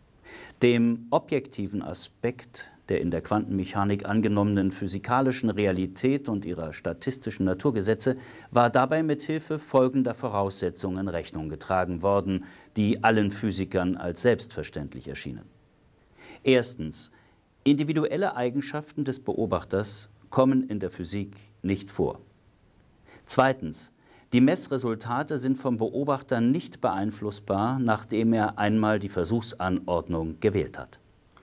Dem objektiven Aspekt der in der Quantenmechanik angenommenen physikalischen Realität und ihrer statistischen Naturgesetze war dabei mithilfe folgender Voraussetzungen Rechnung getragen worden, die allen Physikern als selbstverständlich erschienen. Erstens, individuelle Eigenschaften des Beobachters kommen in der Physik nicht vor. Zweitens, die Messresultate sind vom Beobachter nicht beeinflussbar, nachdem er einmal die Versuchsanordnung gewählt hat.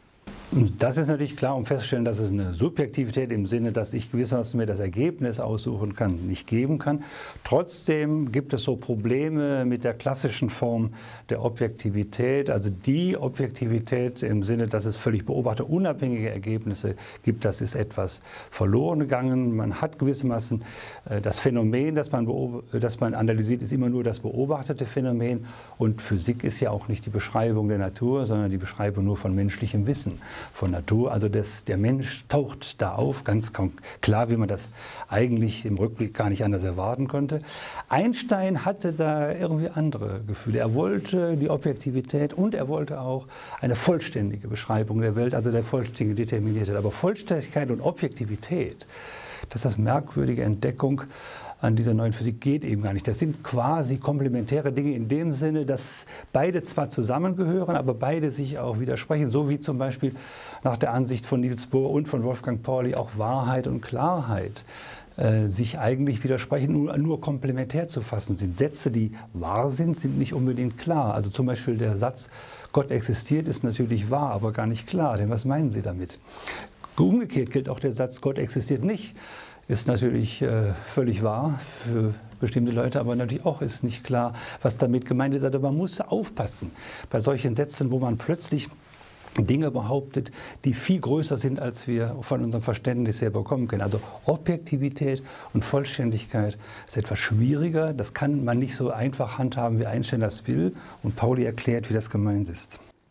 Das ist natürlich klar, um festzustellen, dass es eine Subjektivität im Sinne, dass ich gewissermaßen mir das Ergebnis aussuchen kann, nicht geben kann. Trotzdem gibt es so Probleme mit der klassischen Form der Objektivität, also die Objektivität im Sinne, dass es völlig beobachterunabhängige Ergebnisse gibt. Das ist etwas verloren gegangen. Man hat gewissermaßen das Phänomen, das man, das man analysiert, ist immer nur das beobachtete Phänomen. Und Physik ist ja auch nicht die Beschreibung der Natur, sondern die Beschreibung nur von menschlichem Wissen von Natur. Also das, der Mensch taucht da auf, ganz klar, wie man das eigentlich im Rückblick gar nicht anders erwarten konnte. Einstein hatte da irgendwie andere Gefühle. Er wollte die Objektivität und er wollte auch eine vollständige Beschreibung der Welt, also der vollständige Determiniertheit. Aber Vollständigkeit und Objektivität, das ist das merkwürdige Entdeckung an dieser neuen Physik, geht eben gar nicht. Das sind quasi komplementäre Dinge in dem Sinne, dass beide zwar zusammengehören, aber beide sich auch widersprechen. So wie zum Beispiel nach der Ansicht von Niels Bohr und von Wolfgang Pauli auch Wahrheit und Klarheit äh, sich eigentlich widersprechen, nur, nur komplementär zu fassen sind. Sätze, die wahr sind, sind nicht unbedingt klar. Also zum Beispiel der Satz, Gott existiert, ist natürlich wahr, aber gar nicht klar. Denn was meinen Sie damit? Umgekehrt gilt auch der Satz, Gott existiert nicht. Ist natürlich äh, völlig wahr für bestimmte Leute, aber natürlich auch ist nicht klar, was damit gemeint ist. Also man muss aufpassen bei solchen Sätzen, wo man plötzlich Dinge behauptet, die viel größer sind, als wir von unserem Verständnis her bekommen können. Also Objektivität und Vollständigkeit ist etwas schwieriger. Das kann man nicht so einfach handhaben, wie Einstein das will. Und Pauli erklärt, wie das gemeint ist.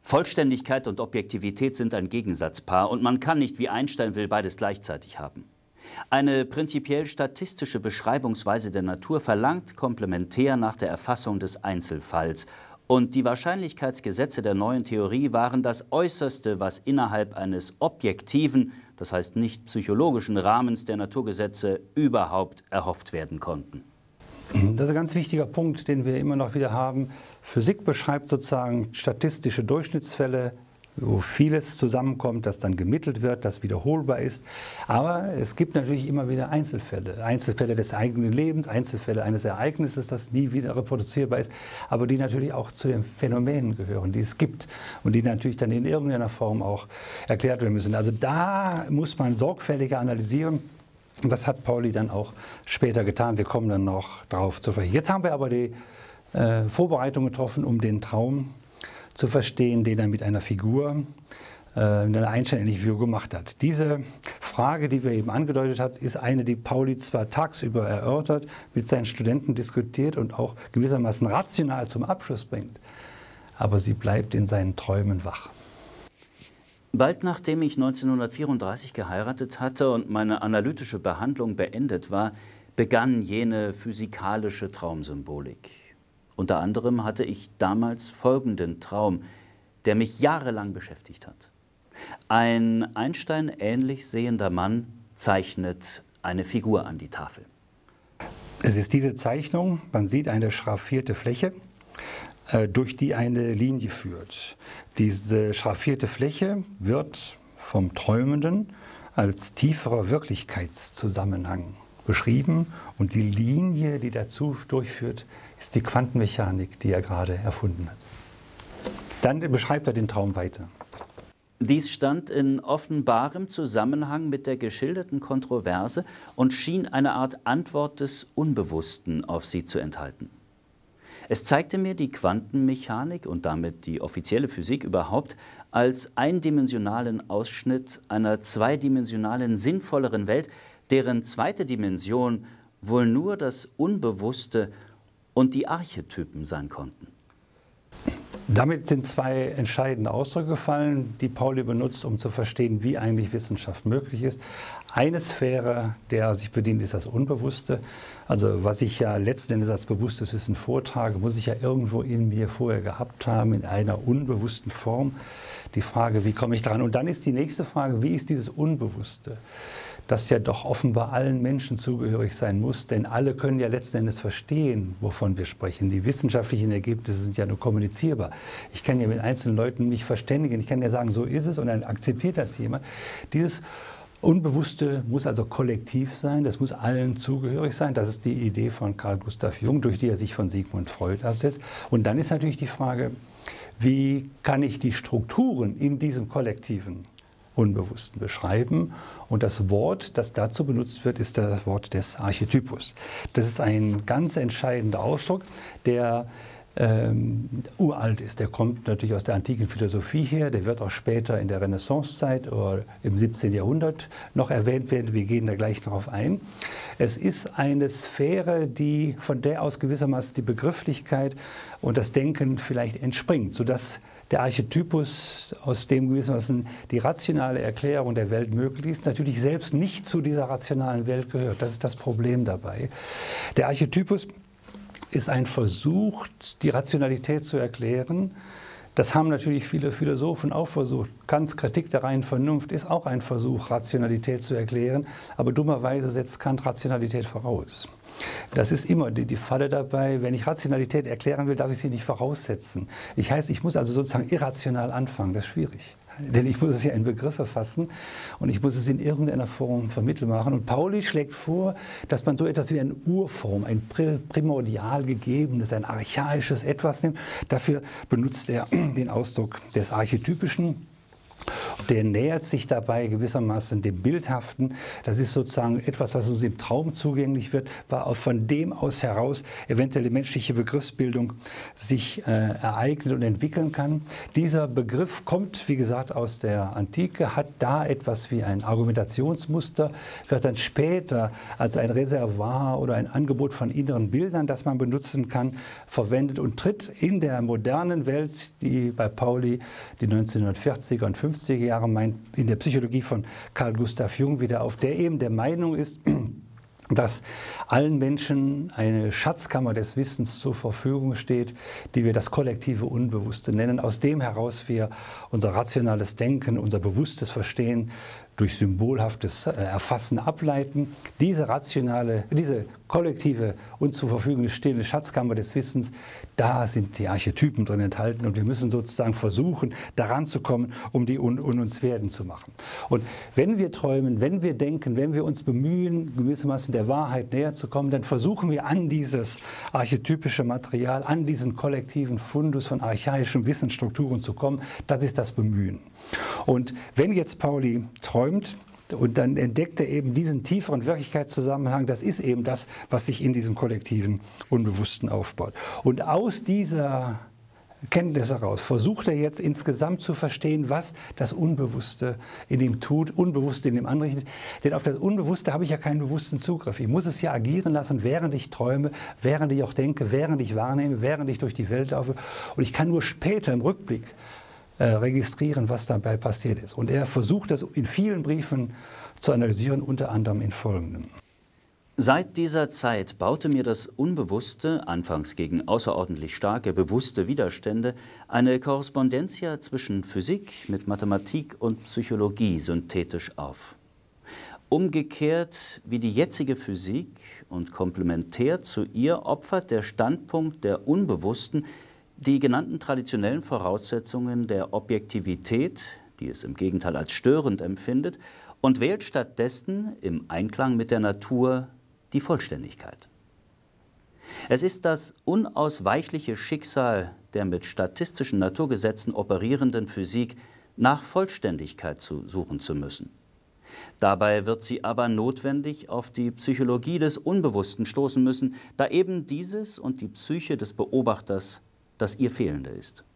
Vollständigkeit und Objektivität sind ein Gegensatzpaar und man kann nicht, wie Einstein will, beides gleichzeitig haben. Eine prinzipiell statistische Beschreibungsweise der Natur verlangt komplementär nach der Erfassung des Einzelfalls. Und die Wahrscheinlichkeitsgesetze der neuen Theorie waren das Äußerste, was innerhalb eines objektiven, das heißt nicht psychologischen Rahmens der Naturgesetze überhaupt erhofft werden konnten. Das ist ein ganz wichtiger Punkt, den wir immer noch wieder haben. Physik beschreibt sozusagen statistische Durchschnittsfälle, wo vieles zusammenkommt, das dann gemittelt wird, das wiederholbar ist. Aber es gibt natürlich immer wieder Einzelfälle. Einzelfälle des eigenen Lebens, Einzelfälle eines Ereignisses, das nie wieder reproduzierbar ist, aber die natürlich auch zu den Phänomenen gehören, die es gibt und die natürlich dann in irgendeiner Form auch erklärt werden müssen. Also da muss man sorgfältiger analysieren. Und das hat Pauli dann auch später getan. Wir kommen dann noch darauf zu sprechen. Jetzt haben wir aber die äh, Vorbereitung getroffen, um den Traum zu verstehen, den er mit einer Figur, äh, einer einständigen Figur gemacht hat. Diese Frage, die wir eben angedeutet haben, ist eine, die Pauli zwar tagsüber erörtert, mit seinen Studenten diskutiert und auch gewissermaßen rational zum Abschluss bringt, aber sie bleibt in seinen Träumen wach. Bald nachdem ich neunzehnhundertvierunddreißig geheiratet hatte und meine analytische Behandlung beendet war, begann jene physikalische Traumsymbolik. Unter anderem hatte ich damals folgenden Traum, der mich jahrelang beschäftigt hat. Ein Einstein ähnlich sehender Mann zeichnet eine Figur an die Tafel. Es ist diese Zeichnung, man sieht eine schraffierte Fläche, durch die eine Linie führt. Diese schraffierte Fläche wird vom Träumenden als tieferer Wirklichkeitszusammenhang beschrieben und die Linie, die dazu durchführt, ist die Quantenmechanik, die er gerade erfunden hat. Dann beschreibt er den Traum weiter. Dies stand in offenbarem Zusammenhang mit der geschilderten Kontroverse und schien eine Art Antwort des Unbewussten auf sie zu enthalten. Es zeigte mir die Quantenmechanik und damit die offizielle Physik überhaupt als eindimensionalen Ausschnitt einer zweidimensionalen, sinnvolleren Welt, deren zweite Dimension wohl nur das Unbewusste und die Archetypen sein konnten. Damit sind zwei entscheidende Ausdrücke gefallen, die Pauli benutzt, um zu verstehen, wie eigentlich Wissenschaft möglich ist. Eine Sphäre, der er sich bedient, ist das Unbewusste. Also was ich ja letzten Endes als bewusstes Wissen vortrage, muss ich ja irgendwo in mir vorher gehabt haben, in einer unbewussten Form. Die Frage, wie komme ich dran? Und dann ist die nächste Frage, wie ist dieses Unbewusste, das ja doch offenbar allen Menschen zugehörig sein muss, denn alle können ja letzten Endes verstehen, wovon wir sprechen. Die wissenschaftlichen Ergebnisse sind ja nur kommunizierbar. Ich kann ja mit einzelnen Leuten mich verständigen, ich kann ja sagen, so ist es und dann akzeptiert das jemand. Dieses Unbewusste muss also kollektiv sein, das muss allen zugehörig sein. Das ist die Idee von Carl Gustav Jung, durch die er sich von Sigmund Freud absetzt. Und dann ist natürlich die Frage, wie kann ich die Strukturen in diesem kollektiven Unbewussten beschreiben? Und das Wort, das dazu benutzt wird, ist das Wort des Archetypus. Das ist ein ganz entscheidender Ausdruck, der ähm, uralt ist. Der kommt natürlich aus der antiken Philosophie her, der wird auch später in der Renaissancezeit oder im siebzehnten Jahrhundert noch erwähnt werden. Wir gehen da gleich darauf ein. Es ist eine Sphäre, die von der aus gewissermaßen die Begrifflichkeit und das Denken vielleicht entspringt, sodass der Archetypus, aus dem gewissermaßen die rationale Erklärung der Welt möglich ist, natürlich selbst nicht zu dieser rationalen Welt gehört. Das ist das Problem dabei. Der Archetypus ist ein Versuch, die Rationalität zu erklären. Das haben natürlich viele Philosophen auch versucht. Kants Kritik der reinen Vernunft ist auch ein Versuch, Rationalität zu erklären. Aber dummerweise setzt Kant Rationalität voraus. Das ist immer die, die Falle dabei. Wenn ich Rationalität erklären will, darf ich sie nicht voraussetzen. Ich heißt, ich muss also sozusagen irrational anfangen. Das ist schwierig. Denn ich muss es ja in Begriffe fassen und ich muss es in irgendeiner Form vermitteln machen. Und Pauli schlägt vor, dass man so etwas wie eine Urform, ein primordial gegebenes, ein archaisches Etwas nimmt. Dafür benutzt er den Ausdruck des Archetypischen. der nähert sich dabei gewissermaßen dem Bildhaften. Das ist sozusagen etwas, was uns im Traum zugänglich wird, weil auch von dem aus heraus eventuell die menschliche Begriffsbildung sich äh, ereignet und entwickeln kann. Dieser Begriff kommt, wie gesagt, aus der Antike, hat da etwas wie ein Argumentationsmuster, wird dann später als ein Reservoir oder ein Angebot von inneren Bildern, das man benutzen kann, verwendet und tritt in der modernen Welt, die bei Pauli die neunzehnhundertvierziger und fünfziger Jahre meint, in der Psychologie von Carl Gustav Jung wieder auf, der eben der Meinung ist, dass allen Menschen eine Schatzkammer des Wissens zur Verfügung steht, die wir das kollektive Unbewusste nennen, aus dem heraus wir unser rationales Denken, unser bewusstes Verstehen durch symbolhaftes Erfassen ableiten. Diese rationale, diese kollektive und zur Verfügung stehende Schatzkammer des Wissens, da sind die Archetypen drin enthalten und wir müssen sozusagen versuchen, daran zu kommen, um die un, un uns werden zu machen. Und wenn wir träumen, wenn wir denken, wenn wir uns bemühen, gewissermaßen der Wahrheit näher zu kommen, dann versuchen wir an dieses archetypische Material, an diesen kollektiven Fundus von archaischen Wissensstrukturen zu kommen. Das ist das Bemühen. Und wenn jetzt Pauli träumt, und dann entdeckt er eben diesen tieferen Wirklichkeitszusammenhang, das ist eben das, was sich in diesem kollektiven Unbewussten aufbaut. Und aus dieser Kenntnis heraus versucht er jetzt insgesamt zu verstehen, was das Unbewusste in ihm tut, Unbewusste in ihm anrichtet. Denn auf das Unbewusste habe ich ja keinen bewussten Zugriff. Ich muss es ja agieren lassen, während ich träume, während ich auch denke, während ich wahrnehme, während ich durch die Welt laufe. Und ich kann nur später im Rückblick Äh, registrieren, was dabei passiert ist. Und er versucht das in vielen Briefen zu analysieren, unter anderem in folgendem. Seit dieser Zeit baute mir das Unbewusste, anfangs gegen außerordentlich starke bewusste Widerstände, eine Korrespondentia zwischen Physik mit Mathematik und Psychologie synthetisch auf. Umgekehrt wie die jetzige Physik und komplementär zu ihr opfert der Standpunkt der Unbewussten die genannten traditionellen Voraussetzungen der Objektivität, die es im Gegenteil als störend empfindet, und wählt stattdessen im Einklang mit der Natur die Vollständigkeit. Es ist das unausweichliche Schicksal der mit statistischen Naturgesetzen operierenden Physik, nach Vollständigkeit zu suchen zu müssen. Dabei wird sie aber notwendig auf die Psychologie des Unbewussten stoßen müssen, da eben dieses und die Psyche des Beobachters das ihr Fehlende ist.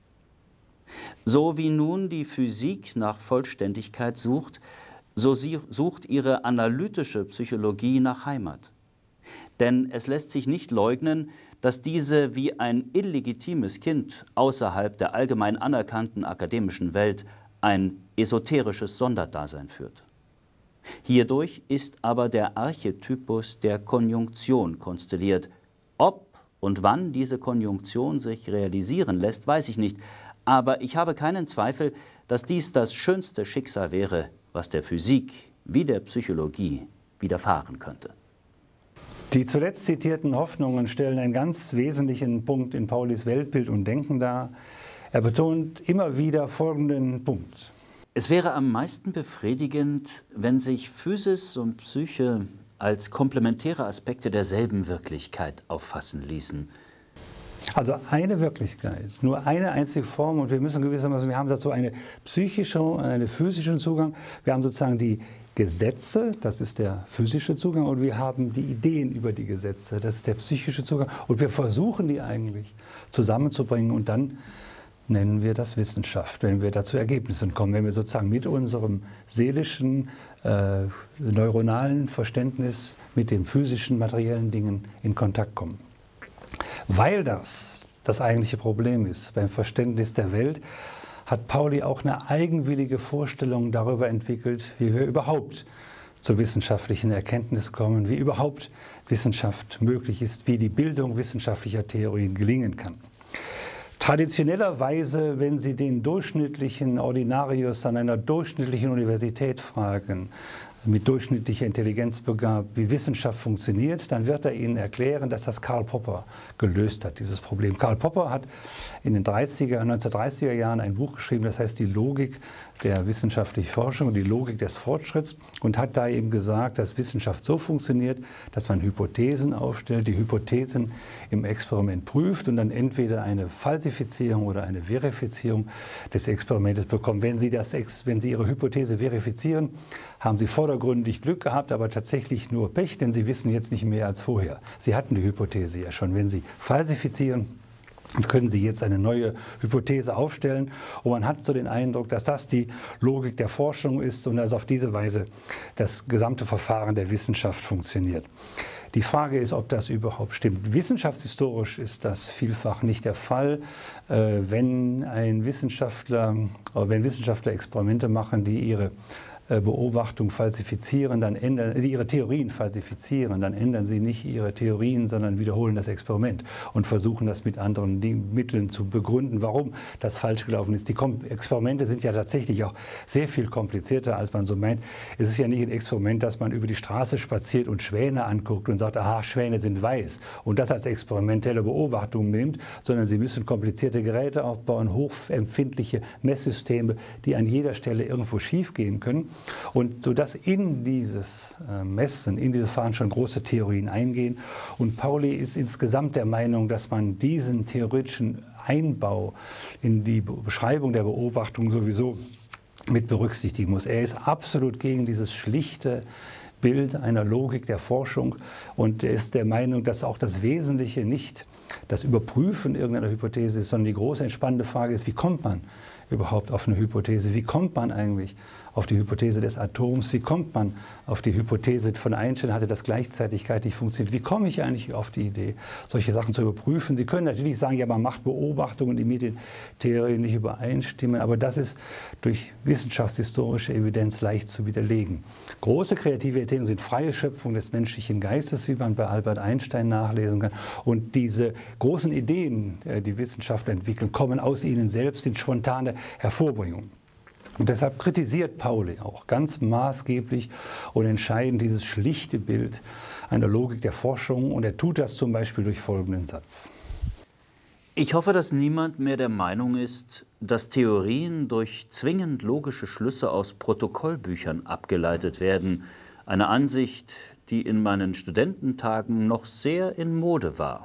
So wie nun die Physik nach Vollständigkeit sucht, so sie sucht ihre analytische Psychologie nach Heimat. Denn es lässt sich nicht leugnen, dass diese wie ein illegitimes Kind außerhalb der allgemein anerkannten akademischen Welt ein esoterisches Sonderdasein führt. Hierdurch ist aber der Archetypus der Konjunktion konstelliert. Ob und wann diese Konjunktion sich realisieren lässt, weiß ich nicht. Aber ich habe keinen Zweifel, dass dies das schönste Schicksal wäre, was der Physik wie der Psychologie widerfahren könnte. Die zuletzt zitierten Hoffnungen stellen einen ganz wesentlichen Punkt in Paulis Weltbild und Denken dar. Er betont immer wieder folgenden Punkt. Es wäre am meisten befriedigend, wenn sich Physis und Psyche als komplementäre Aspekte derselben Wirklichkeit auffassen ließen. Also eine Wirklichkeit, nur eine einzige Form, und wir müssen gewissermaßen, wir haben dazu eine psychische und einen physischen Zugang. Wir haben sozusagen die Gesetze, das ist der physische Zugang, und wir haben die Ideen über die Gesetze, das ist der psychische Zugang. Und wir versuchen die eigentlich zusammenzubringen, und dann nennen wir das Wissenschaft, wenn wir da zu Ergebnissen kommen, wenn wir sozusagen mit unserem seelischen, äh, neuronalen Verständnis mit den physischen, materiellen Dingen in Kontakt kommen. Weil das das eigentliche Problem ist beim Verständnis der Welt, hat Pauli auch eine eigenwillige Vorstellung darüber entwickelt, wie wir überhaupt zu wissenschaftlichen Erkenntnissen kommen, wie überhaupt Wissenschaft möglich ist, wie die Bildung wissenschaftlicher Theorien gelingen kann. Traditionellerweise, wenn Sie den durchschnittlichen Ordinarius an einer durchschnittlichen Universität fragen, mit durchschnittlicher Intelligenz begabt, wie Wissenschaft funktioniert, dann wird er Ihnen erklären, dass das Karl Popper gelöst hat, dieses Problem. Karl Popper hat in den dreißiger, neunzehnhundertdreißiger Jahren ein Buch geschrieben, das heißt Die Logik der wissenschaftlichen Forschung, die Logik des Fortschritts, und hat da eben gesagt, dass Wissenschaft so funktioniert, dass man Hypothesen aufstellt, die Hypothesen im Experiment prüft und dann entweder eine Falsifizierung oder eine Verifizierung des Experimentes bekommt. Wenn Sie, das, wenn Sie Ihre Hypothese verifizieren, haben Sie vordergründig Glück gehabt, aber tatsächlich nur Pech, denn Sie wissen jetzt nicht mehr als vorher. Sie hatten die Hypothese ja schon. Wenn Sie falsifizieren, können Sie jetzt eine neue Hypothese aufstellen. Und man hat so den Eindruck, dass das die Logik der Forschung ist und also auf diese Weise das gesamte Verfahren der Wissenschaft funktioniert. Die Frage ist, ob das überhaupt stimmt. Wissenschaftshistorisch ist das vielfach nicht der Fall. Wenn ein Wissenschaftler, wenn Wissenschaftler Experimente machen, die ihre Beobachtung falsifizieren, dann ändern, ihre Theorien falsifizieren, dann ändern sie nicht ihre Theorien, sondern wiederholen das Experiment und versuchen das mit anderen Mitteln zu begründen, warum das falsch gelaufen ist. Die Experimente sind ja tatsächlich auch sehr viel komplizierter, als man so meint. Es ist ja nicht ein Experiment, dass man über die Straße spaziert und Schwäne anguckt und sagt, aha, Schwäne sind weiß und das als experimentelle Beobachtung nimmt, sondern sie müssen komplizierte Geräte aufbauen, hochempfindliche Messsysteme, die an jeder Stelle irgendwo schiefgehen können. Und sodass in dieses Messen, in dieses Verfahren schon große Theorien eingehen. Und Pauli ist insgesamt der Meinung, dass man diesen theoretischen Einbau in die Beschreibung der Beobachtung sowieso mit berücksichtigen muss. Er ist absolut gegen dieses schlichte Bild einer Logik der Forschung und er ist der Meinung, dass auch das Wesentliche nicht das Überprüfen irgendeiner Hypothese ist, sondern die große entspannende Frage ist, wie kommt man überhaupt auf eine Hypothese? Wie kommt man eigentlich auf die Hypothese des Atoms? Wie kommt man auf die Hypothese von Einstein, hatte das Gleichzeitigkeit nicht funktioniert? Wie komme ich eigentlich auf die Idee, solche Sachen zu überprüfen? Sie können natürlich sagen, ja, man macht Beobachtungen, die mit den Theorien nicht übereinstimmen, aber das ist durch wissenschaftshistorische Evidenz leicht zu widerlegen. Große Kreativität sind freie Schöpfung des menschlichen Geistes, wie man bei Albert Einstein nachlesen kann. Und diese großen Ideen, die Wissenschaftler entwickeln, kommen aus ihnen selbst, sind spontane Hervorbringung. Und deshalb kritisiert Pauli auch ganz maßgeblich und entscheidend dieses schlichte Bild einer Logik der Forschung. Und er tut das zum Beispiel durch folgenden Satz. Ich hoffe, dass niemand mehr der Meinung ist, dass Theorien durch zwingend logische Schlüsse aus Protokollbüchern abgeleitet werden. Eine Ansicht, die in meinen Studententagen noch sehr in Mode war.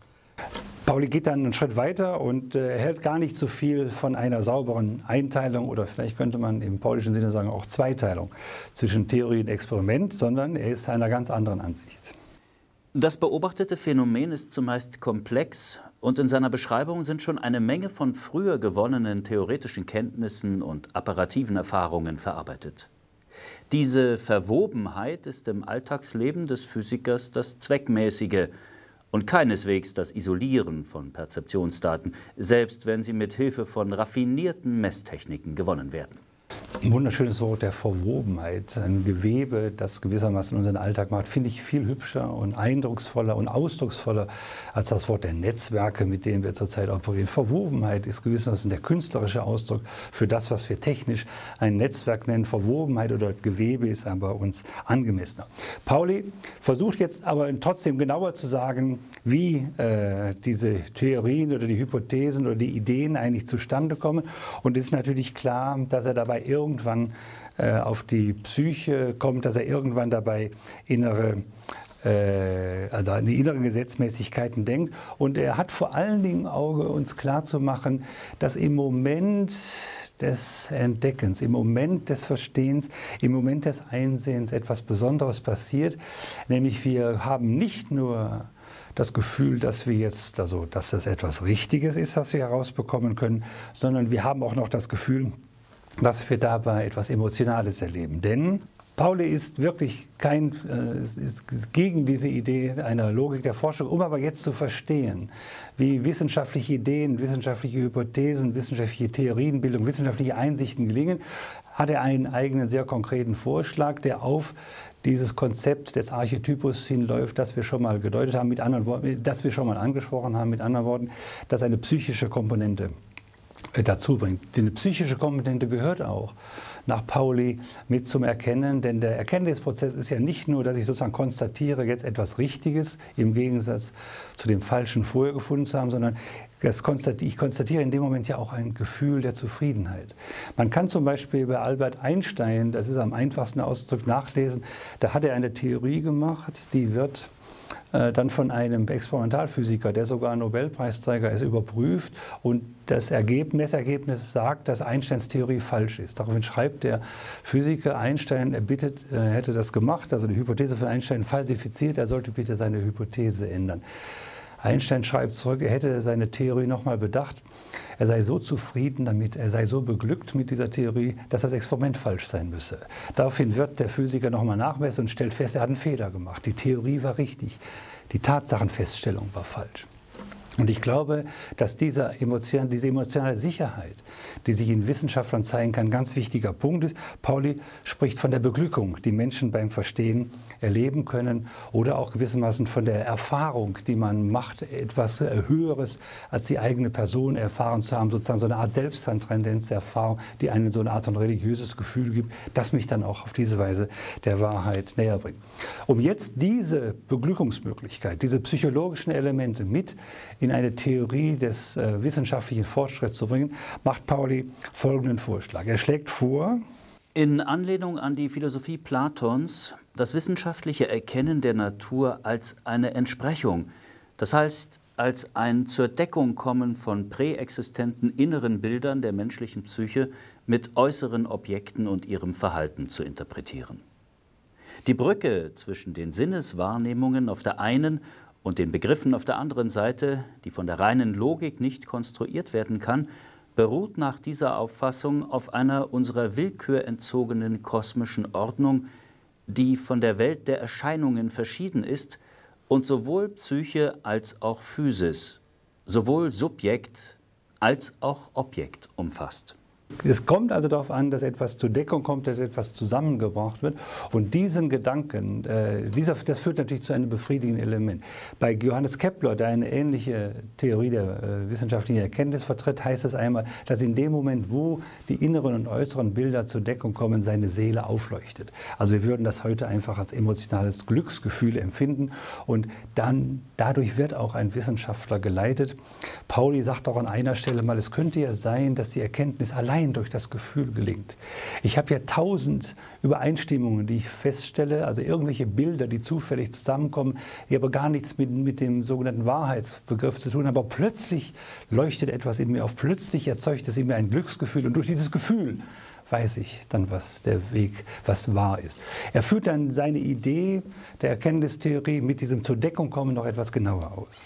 Pauli geht dann einen Schritt weiter und äh, hält gar nicht so viel von einer sauberen Einteilung oder vielleicht könnte man im paulischen Sinne sagen auch Zweiteilung zwischen Theorie und Experiment, sondern er ist einer ganz anderen Ansicht. Das beobachtete Phänomen ist zumeist komplex und in seiner Beschreibung sind schon eine Menge von früher gewonnenen theoretischen Kenntnissen und apparativen Erfahrungen verarbeitet. Diese Verwobenheit ist im Alltagsleben des Physikers das Zweckmäßige und keineswegs das Isolieren von Perzeptionsdaten, selbst wenn sie mit Hilfe von raffinierten Messtechniken gewonnen werden. Ein wunderschönes Wort der Verwobenheit, ein Gewebe, das gewissermaßen unseren Alltag macht, finde ich viel hübscher und eindrucksvoller und ausdrucksvoller als das Wort der Netzwerke, mit denen wir zurzeit operieren. Verwobenheit ist gewissermaßen der künstlerische Ausdruck für das, was wir technisch ein Netzwerk nennen. Verwobenheit oder Gewebe ist aber uns angemessener. Pauli versucht jetzt aber trotzdem genauer zu sagen, wie äh, diese Theorien oder die Hypothesen oder die Ideen eigentlich zustande kommen. Und es ist natürlich klar, dass er dabei irgendwann äh, auf die Psyche kommt, dass er irgendwann dabei innere, äh, also an die inneren Gesetzmäßigkeiten denkt. Und er hat vor allen Dingen im Auge, uns klarzumachen, dass im Moment des Entdeckens, im Moment des Verstehens, im Moment des Einsehens etwas Besonderes passiert. Nämlich wir haben nicht nur das Gefühl, dass wir jetzt, also dass das etwas Richtiges ist, was wir herausbekommen können, sondern wir haben auch noch das Gefühl, dass wir dabei etwas Emotionales erleben. Denn Pauli ist wirklich kein, äh, ist gegen diese Idee einer Logik der Forschung, um aber jetzt zu verstehen, wie wissenschaftliche Ideen, wissenschaftliche Hypothesen, wissenschaftliche Theorienbildung, wissenschaftliche Einsichten gelingen, hat er einen eigenen sehr konkreten Vorschlag, der auf dieses Konzept des Archetypus hinläuft, das wir schon mal gedeutet haben, mit anderen Worten, das wir schon mal angesprochen haben, mit anderen Worten, dass eine psychische Komponente dazu bringt. Die psychische Komponente gehört auch nach Pauli mit zum Erkennen, denn der Erkenntnisprozess ist ja nicht nur, dass ich sozusagen konstatiere, jetzt etwas Richtiges im Gegensatz zu dem Falschen vorher gefunden zu haben, sondern das konstatiere, ich konstatiere in dem Moment ja auch ein Gefühl der Zufriedenheit. Man kann zum Beispiel bei Albert Einstein, das ist am einfachsten ausgedrückt, nachlesen, da hat er eine Theorie gemacht, die wird dann von einem Experimentalphysiker, der sogar Nobelpreisträger ist, überprüft und das Ergebnis, das Ergebnis sagt, dass Einsteins Theorie falsch ist. Daraufhin schreibt der Physiker Einstein, er bittet, er hätte das gemacht, also die Hypothese von Einstein falsifiziert, er sollte bitte seine Hypothese ändern. Einstein schreibt zurück, er hätte seine Theorie nochmal bedacht. Er sei so zufrieden damit, er sei so beglückt mit dieser Theorie, dass das Experiment falsch sein müsse. Daraufhin wird der Physiker nochmal nachmessen und stellt fest, er hat einen Fehler gemacht. Die Theorie war richtig, die Tatsachenfeststellung war falsch. Und ich glaube, dass diese, Emotion, diese emotionale Sicherheit, die sich in Wissenschaftlern zeigen kann, ein ganz wichtiger Punkt ist. Pauli spricht von der Beglückung, die Menschen beim Verstehen erleben können oder auch gewissermaßen von der Erfahrung, die man macht, etwas Höheres als die eigene Person erfahren zu haben, sozusagen so eine Art Selbsttranszendenz der Erfahrung, die einen so eine Art von religiöses Gefühl gibt, das mich dann auch auf diese Weise der Wahrheit näher bringt. Um jetzt diese Beglückungsmöglichkeit, diese psychologischen Elemente mit in eine Theorie des äh, wissenschaftlichen Fortschritts zu bringen, macht Pauli folgenden Vorschlag. Er schlägt vor, in Anlehnung an die Philosophie Platons, das wissenschaftliche Erkennen der Natur als eine Entsprechung, das heißt als ein zur Deckung kommen von präexistenten inneren Bildern der menschlichen Psyche mit äußeren Objekten und ihrem Verhalten zu interpretieren. Die Brücke zwischen den Sinneswahrnehmungen auf der einen und den Begriffen auf der anderen Seite, die von der reinen Logik nicht konstruiert werden kann, beruht nach dieser Auffassung auf einer unserer Willkür entzogenen kosmischen Ordnung, die von der Welt der Erscheinungen verschieden ist und sowohl Psyche als auch Physis, sowohl Subjekt als auch Objekt umfasst. Es kommt also darauf an, dass etwas zur Deckung kommt, dass etwas zusammengebracht wird. Und diesen Gedanken, äh, dieser, das führt natürlich zu einem befriedigenden Element. Bei Johannes Kepler, der eine ähnliche Theorie der äh, wissenschaftlichen Erkenntnis vertritt, heißt es einmal, dass in dem Moment, wo die inneren und äußeren Bilder zur Deckung kommen, seine Seele aufleuchtet. Also wir würden das heute einfach als emotionales Glücksgefühl empfinden. Und dann, dadurch wird auch ein Wissenschaftler geleitet. Pauli sagt auch an einer Stelle mal, es könnte ja sein, dass die Erkenntnis allein durch das Gefühl gelingt. Ich habe ja tausend Übereinstimmungen, die ich feststelle, also irgendwelche Bilder, die zufällig zusammenkommen, die aber gar nichts mit, mit dem sogenannten Wahrheitsbegriff zu tun haben. Aber plötzlich leuchtet etwas in mir auf, plötzlich erzeugt es in mir ein Glücksgefühl und durch dieses Gefühl weiß ich dann, was der Weg, was wahr ist. Er führt dann seine Idee der Erkenntnistheorie mit diesem zur Deckung kommen noch etwas genauer aus.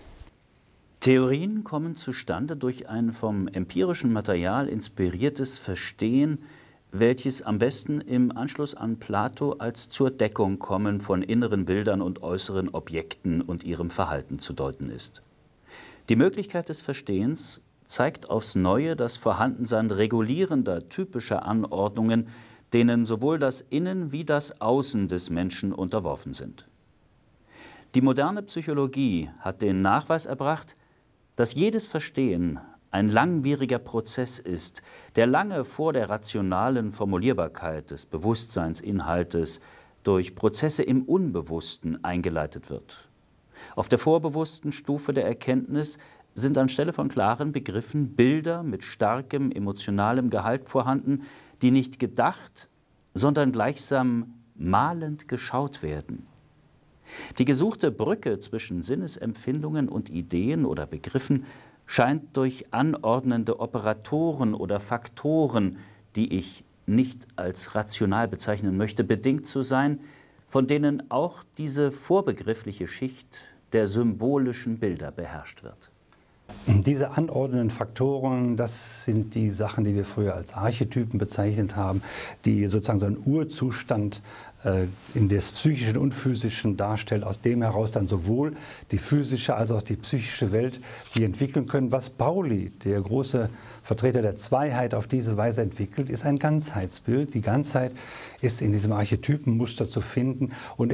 Theorien kommen zustande durch ein vom empirischen Material inspiriertes Verstehen, welches am besten im Anschluss an Plato als zur Deckung kommen von inneren Bildern und äußeren Objekten und ihrem Verhalten zu deuten ist. Die Möglichkeit des Verstehens zeigt aufs Neue das Vorhandensein regulierender, typischer Anordnungen, denen sowohl das Innen wie das Außen des Menschen unterworfen sind. Die moderne Psychologie hat den Nachweis erbracht, dass jedes Verstehen ein langwieriger Prozess ist, der lange vor der rationalen Formulierbarkeit des Bewusstseinsinhaltes durch Prozesse im Unbewussten eingeleitet wird. Auf der vorbewussten Stufe der Erkenntnis sind anstelle von klaren Begriffen Bilder mit starkem emotionalem Gehalt vorhanden, die nicht gedacht, sondern gleichsam malend geschaut werden. Die gesuchte Brücke zwischen Sinnesempfindungen und Ideen oder Begriffen scheint durch anordnende Operatoren oder Faktoren, die ich nicht als rational bezeichnen möchte, bedingt zu sein, von denen auch diese vorbegriffliche Schicht der symbolischen Bilder beherrscht wird. Diese anordnenden Faktoren, das sind die Sachen, die wir früher als Archetypen bezeichnet haben, die sozusagen so einen Urzustand äh, in des Psychischen und Physischen darstellen, aus dem heraus dann sowohl die physische als auch die psychische Welt sich entwickeln können. Was Pauli, der große Vertreter der Zweiheit, auf diese Weise entwickelt, ist ein Ganzheitsbild. Die Ganzheit ist in diesem Archetypenmuster zu finden und er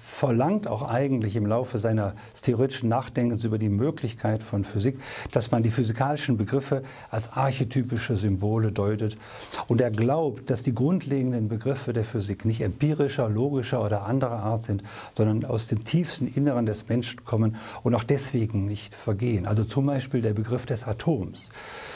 verlangt auch eigentlich im Laufe seines theoretischen Nachdenkens über die Möglichkeit von Physik, dass man die physikalischen Begriffe als archetypische Symbole deutet. Und er glaubt, dass die grundlegenden Begriffe der Physik nicht empirischer, logischer oder anderer Art sind, sondern aus dem tiefsten Inneren des Menschen kommen und auch deswegen nicht vergehen. Also zum Beispiel der Begriff des Atoms.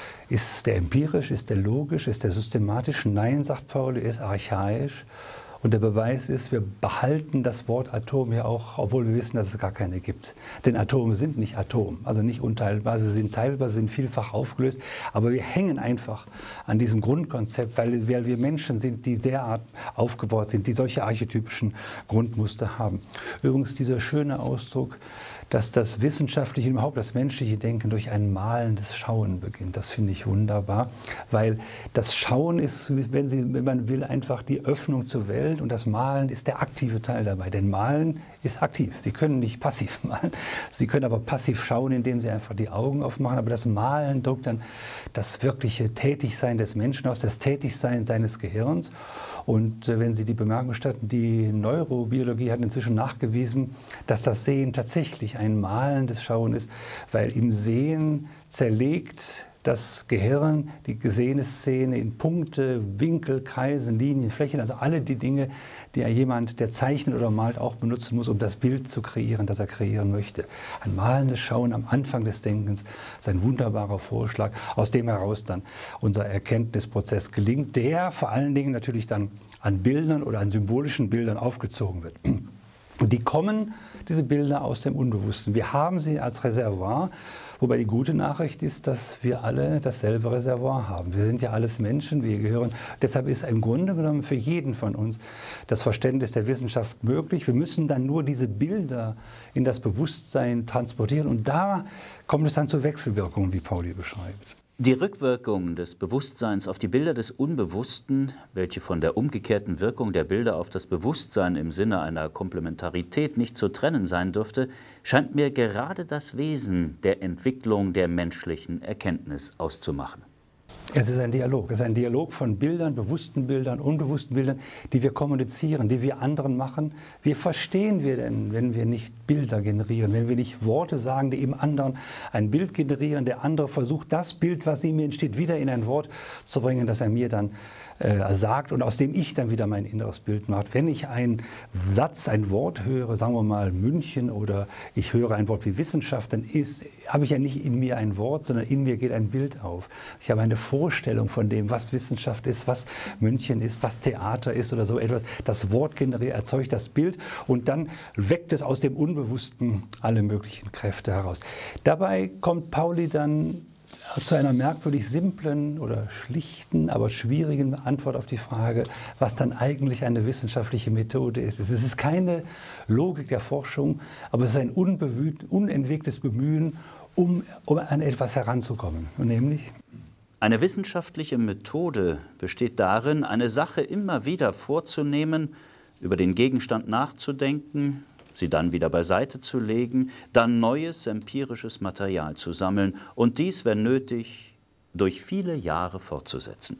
Ist der empirisch, ist der logisch, ist der systematisch? Nein, sagt Pauli, ist archaisch. Und der Beweis ist, wir behalten das Wort Atom ja auch, obwohl wir wissen, dass es gar keine gibt. Denn Atome sind nicht Atom, also nicht unteilbar, sie sind teilbar, sie sind vielfach aufgelöst. Aber wir hängen einfach an diesem Grundkonzept, weil, weil wir Menschen sind, die derart aufgebaut sind, die solche archetypischen Grundmuster haben. Übrigens dieser schöne Ausdruck, dass das wissenschaftliche, überhaupt das menschliche Denken durch ein malendes Schauen beginnt. Das finde ich wunderbar, weil das Schauen ist, wenn, Sie, wenn man will, einfach die Öffnung zur Welt und das Malen ist der aktive Teil dabei. Denn Malen ist aktiv. Sie können nicht passiv malen, Sie können aber passiv schauen, indem Sie einfach die Augen aufmachen. Aber das Malen drückt dann das wirkliche Tätigsein des Menschen aus, das Tätigsein seines Gehirns. Und äh, wenn Sie die Bemerkung gestatten, die Neurobiologie hat inzwischen nachgewiesen, dass das Sehen tatsächlich ein malendes Schauen ist, weil im Sehen zerlegt das Gehirn die gesehene Szene in Punkte, Winkel, Kreise, Linien, Flächen, also alle die Dinge, die jemand, der zeichnet oder malt, auch benutzen muss, um das Bild zu kreieren, das er kreieren möchte. Ein malendes Schauen am Anfang des Denkens ist ein wunderbarer Vorschlag, aus dem heraus dann unser Erkenntnisprozess gelingt, der vor allen Dingen natürlich dann an Bildern oder an symbolischen Bildern aufgezogen wird. Und die kommen, diese Bilder, aus dem Unbewussten. Wir haben sie als Reservoir, wobei die gute Nachricht ist, dass wir alle dasselbe Reservoir haben. Wir sind ja alles Menschen, wir gehören. Deshalb ist im Grunde genommen für jeden von uns das Verständnis der Wissenschaft möglich. Wir müssen dann nur diese Bilder in das Bewusstsein transportieren und da kommt es dann zu Wechselwirkungen, wie Pauli beschreibt. Die Rückwirkung des Bewusstseins auf die Bilder des Unbewussten, welche von der umgekehrten Wirkung der Bilder auf das Bewusstsein im Sinne einer Komplementarität nicht zu trennen sein dürfte, scheint mir gerade das Wesen der Entwicklung der menschlichen Erkenntnis auszumachen. Es ist ein Dialog. Es ist ein Dialog von Bildern, bewussten Bildern, unbewussten Bildern, die wir kommunizieren, die wir anderen machen. Wie verstehen wir denn, wenn wir nicht Bilder generieren, wenn wir nicht Worte sagen, die im anderen ein Bild generieren, der andere versucht, das Bild, was in mir entsteht, wieder in ein Wort zu bringen, das er mir dann äh, sagt und aus dem ich dann wieder mein inneres Bild mache. Wenn ich einen Satz, ein Wort höre, sagen wir mal München, oder ich höre ein Wort wie Wissenschaft, dann ist, habe ich ja nicht in mir ein Wort, sondern in mir geht ein Bild auf. Ich habe eine Vorstellung von dem, was Wissenschaft ist, was München ist, was Theater ist oder so etwas. Das Wort generiert, erzeugt das Bild und dann weckt es aus dem Unbewussten alle möglichen Kräfte heraus. Dabei kommt Pauli dann zu einer merkwürdig simplen oder schlichten, aber schwierigen Antwort auf die Frage, was dann eigentlich eine wissenschaftliche Methode ist. Es ist keine Logik der Forschung, aber es ist ein unentwegtes Bemühen, um, um an etwas heranzukommen. Und nämlich eine wissenschaftliche Methode besteht darin, eine Sache immer wieder vorzunehmen, über den Gegenstand nachzudenken, sie dann wieder beiseite zu legen, dann neues empirisches Material zu sammeln und dies, wenn nötig, durch viele Jahre fortzusetzen.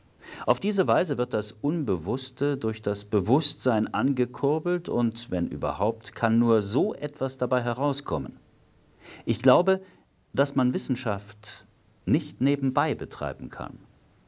Auf diese Weise wird das Unbewusste durch das Bewusstsein angekurbelt und, wenn überhaupt, kann nur so etwas dabei herauskommen. Ich glaube, dass man Wissenschaft nicht nebenbei betreiben kann.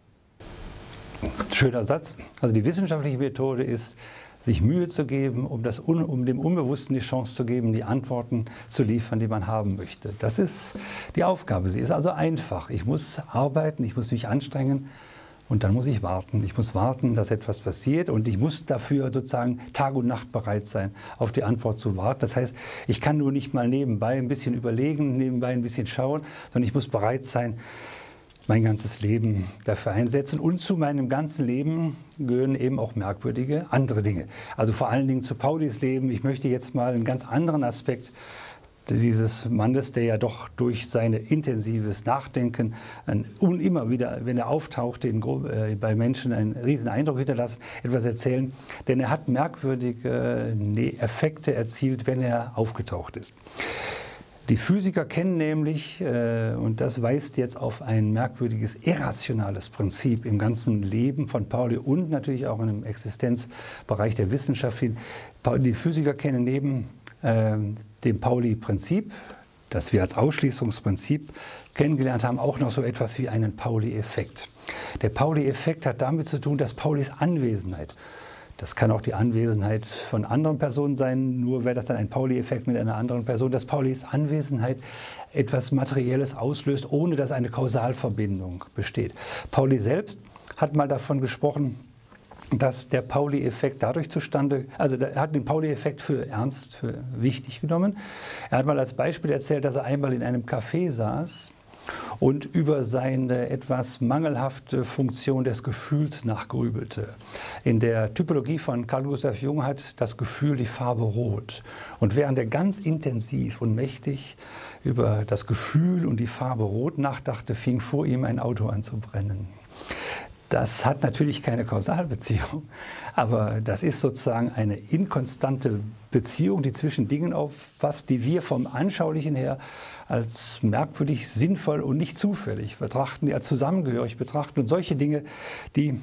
Schöner Satz. Also die wissenschaftliche Methode ist, sich Mühe zu geben, um, das, um dem Unbewussten die Chance zu geben, die Antworten zu liefern, die man haben möchte. Das ist die Aufgabe. Sie ist also einfach. Ich muss arbeiten, ich muss mich anstrengen und dann muss ich warten. Ich muss warten, dass etwas passiert und ich muss dafür sozusagen Tag und Nacht bereit sein, auf die Antwort zu warten. Das heißt, ich kann nur nicht mal nebenbei ein bisschen überlegen, nebenbei ein bisschen schauen, sondern ich muss bereit sein, mein ganzes Leben dafür einsetzen. Und zu meinem ganzen Leben gehören eben auch merkwürdige andere Dinge. Also vor allen Dingen zu Paulis Leben. Ich möchte jetzt mal einen ganz anderen Aspekt dieses Mannes, der ja doch durch sein intensives Nachdenken ein, und immer wieder, wenn er auftauchte, in, äh, bei Menschen einen riesen Eindruck hinterlassen, etwas erzählen. Denn er hat merkwürdige äh, Effekte erzielt, wenn er aufgetaucht ist. Die Physiker kennen nämlich, äh, und das weist jetzt auf ein merkwürdiges irrationales Prinzip im ganzen Leben von Pauli und natürlich auch im Existenzbereich der Wissenschaft hin. Die Physiker kennen neben äh, dem Pauli-Prinzip, das wir als Ausschließungsprinzip kennengelernt haben, auch noch so etwas wie einen Pauli-Effekt. Der Pauli-Effekt hat damit zu tun, dass Paulis Anwesenheit, das kann auch die Anwesenheit von anderen Personen sein, nur wäre das dann ein Pauli-Effekt mit einer anderen Person, dass Paulis Anwesenheit etwas Materielles auslöst, ohne dass eine Kausalverbindung besteht. Pauli selbst hat mal davon gesprochen, dass der Pauli-Effekt dadurch zustande, also er hat den Pauli-Effekt für ernst, für wichtig genommen. Er hat mal als Beispiel erzählt, dass er einmal in einem Café saß und über seine etwas mangelhafte Funktion des Gefühls nachgrübelte. In der Typologie von Carl Gustav Jung hat das Gefühl die Farbe Rot. Und während er ganz intensiv und mächtig über das Gefühl und die Farbe Rot nachdachte, fing vor ihm ein Auto an zu brennen. Das hat natürlich keine Kausalbeziehung, aber das ist sozusagen eine inkonstante Beziehung, die zwischen Dingen auffasst, die wir vom Anschaulichen her als merkwürdig, sinnvoll und nicht zufällig betrachten, die als zusammengehörig betrachten. Und solche Dinge, die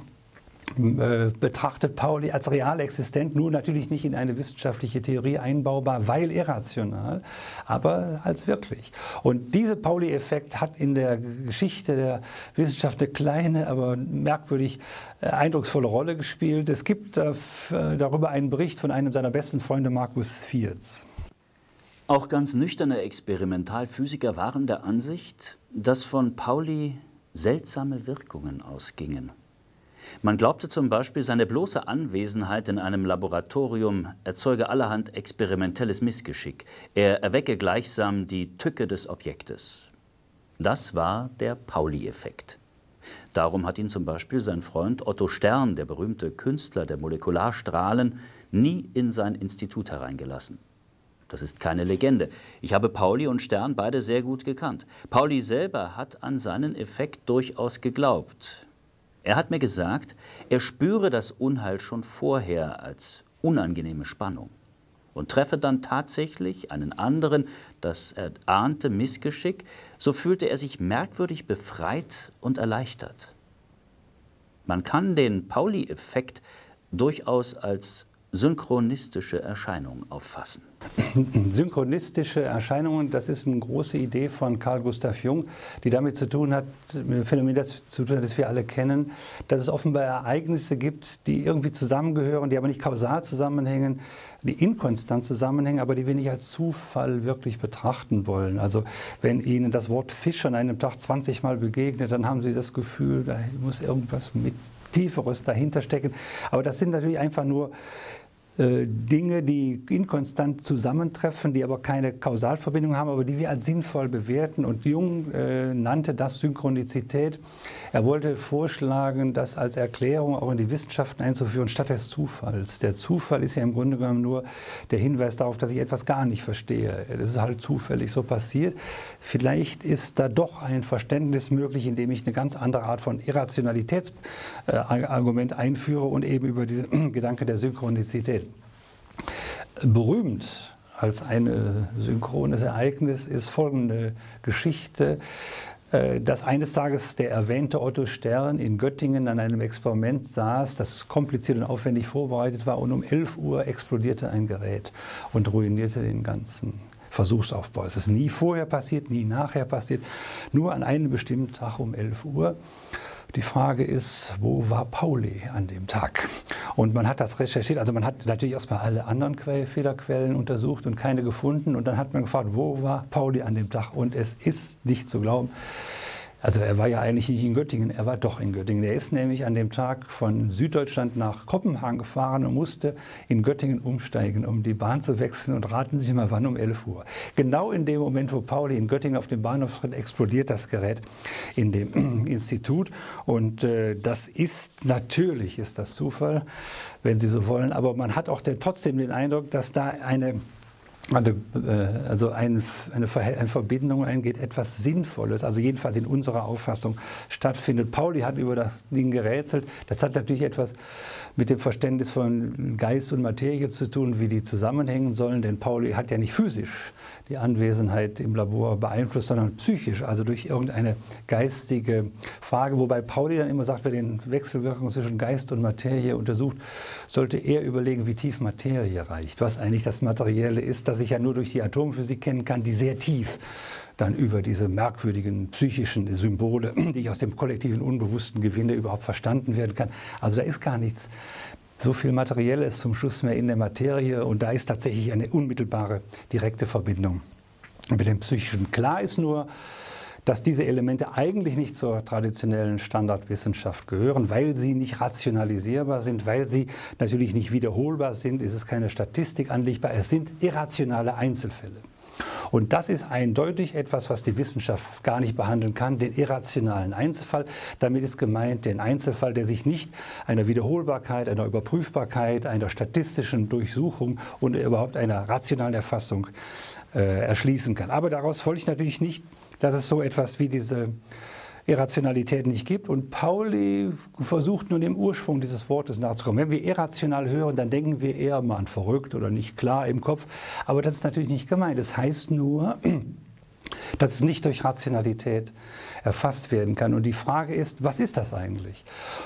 äh, betrachtet Pauli als real existent, nur natürlich nicht in eine wissenschaftliche Theorie einbaubar, weil irrational, aber als wirklich. Und dieser Pauli-Effekt hat in der Geschichte der Wissenschaft eine kleine, aber merkwürdig äh, eindrucksvolle Rolle gespielt. Es gibt äh, darüber einen Bericht von einem seiner besten Freunde, Markus Vierz. Auch ganz nüchterne Experimentalphysiker waren der Ansicht, dass von Pauli seltsame Wirkungen ausgingen. Man glaubte zum Beispiel, seine bloße Anwesenheit in einem Laboratorium erzeuge allerhand experimentelles Missgeschick. Er erwecke gleichsam die Tücke des Objektes. Das war der Pauli-Effekt. Darum hat ihn zum Beispiel sein Freund Otto Stern, der berühmte Künstler der Molekularstrahlen, nie in sein Institut hereingelassen. Das ist keine Legende. Ich habe Pauli und Stern beide sehr gut gekannt. Pauli selber hat an seinen Effekt durchaus geglaubt. Er hat mir gesagt, er spüre das Unheil schon vorher als unangenehme Spannung und treffe dann tatsächlich einen anderen, das erahnte Missgeschick, so fühlte er sich merkwürdig befreit und erleichtert. Man kann den Pauli-Effekt durchaus als synchronistische Erscheinung auffassen. Synchronistische Erscheinungen, das ist eine große Idee von Carl Gustav Jung, die damit zu tun hat, mit dem Phänomen das zu tun hat, das wir alle kennen, dass es offenbar Ereignisse gibt, die irgendwie zusammengehören, die aber nicht kausal zusammenhängen, die inkonstant zusammenhängen, aber die wir nicht als Zufall wirklich betrachten wollen. Also wenn Ihnen das Wort Fisch an einem Tag zwanzig Mal begegnet, dann haben Sie das Gefühl, da muss irgendwas mit Tieferes dahinter stecken. Aber das sind natürlich einfach nur äh, Dinge, die inkonstant zusammentreffen, die aber keine Kausalverbindung haben, aber die wir als sinnvoll bewerten. Und Jung äh, nannte das Synchronizität. Er wollte vorschlagen, das als Erklärung auch in die Wissenschaften einzuführen, statt des Zufalls. Der Zufall ist ja im Grunde genommen nur der Hinweis darauf, dass ich etwas gar nicht verstehe. Das ist halt zufällig so passiert. Vielleicht ist da doch ein Verständnis möglich, indem ich eine ganz andere Art von Irrationalitätsargument äh, einführe und eben über diesen Gedanke der Synchronizität. Berühmt als ein synchrones Ereignis ist folgende Geschichte, dass eines Tages der erwähnte Otto Stern in Göttingen an einem Experiment saß, das kompliziert und aufwendig vorbereitet war, und um elf Uhr explodierte ein Gerät und ruinierte den ganzen Versuchsaufbau. Es ist nie vorher passiert, nie nachher passiert, nur an einem bestimmten Tag um elf Uhr. Die Frage ist, wo war Pauli an dem Tag? Und man hat das recherchiert, also man hat natürlich erstmal alle anderen Quell, Fehlerquellen untersucht und keine gefunden. Und dann hat man gefragt, wo war Pauli an dem Tag? Und es ist nicht zu glauben, also er war ja eigentlich nicht in Göttingen, er war doch in Göttingen. Er ist nämlich an dem Tag von Süddeutschland nach Kopenhagen gefahren und musste in Göttingen umsteigen, um die Bahn zu wechseln. Und raten Sie mal, wann? Um elf Uhr. Genau in dem Moment, wo Pauli in Göttingen auf dem Bahnhof tritt, explodiert das Gerät in dem Institut. Und äh, das ist, natürlich ist das Zufall, wenn Sie so wollen, aber man hat auch der, trotzdem den Eindruck, dass da eine also eine, eine, eine Verbindung eingeht, etwas Sinnvolles, also jedenfalls in unserer Auffassung stattfindet. Pauli hat über das Ding gerätselt. Das hat natürlich etwas mit dem Verständnis von Geist und Materie zu tun, wie die zusammenhängen sollen, denn Pauli hat ja nicht physisch die Anwesenheit im Labor beeinflusst, sondern psychisch, also durch irgendeine geistige Frage, wobei Pauli dann immer sagt, wer den Wechselwirkung zwischen Geist und Materie untersucht, sollte eher überlegen, wie tief Materie reicht, was eigentlich das Materielle ist, das ich ja nur durch die Atomphysik kennen kann, die sehr tief dann über diese merkwürdigen psychischen Symbole, die ich aus dem kollektiven Unbewussten gewinne, überhaupt verstanden werden kann. Also da ist gar nichts so viel Materielles zum Schluss mehr in der Materie und da ist tatsächlich eine unmittelbare, direkte Verbindung mit dem Psychischen. Klar ist nur, dass diese Elemente eigentlich nicht zur traditionellen Standardwissenschaft gehören, weil sie nicht rationalisierbar sind, weil sie natürlich nicht wiederholbar sind, ist es keine Statistik anlegbar, es sind irrationale Einzelfälle. Und das ist eindeutig etwas, was die Wissenschaft gar nicht behandeln kann, den irrationalen Einzelfall. Damit ist gemeint den Einzelfall, der sich nicht einer Wiederholbarkeit, einer Überprüfbarkeit, einer statistischen Durchsuchung und überhaupt einer rationalen Erfassung äh, erschließen kann. Aber daraus folgt natürlich nicht, dass es so etwas wie diese Irrationalität nicht gibt. Und Pauli versucht nun dem Ursprung dieses Wortes nachzukommen. Wenn wir irrational hören, dann denken wir eher mal an verrückt oder nicht klar im Kopf. Aber das ist natürlich nicht gemeint. Das heißt nur, dass es nicht durch Rationalität erfasst werden kann. Und die Frage ist, was ist das eigentlich?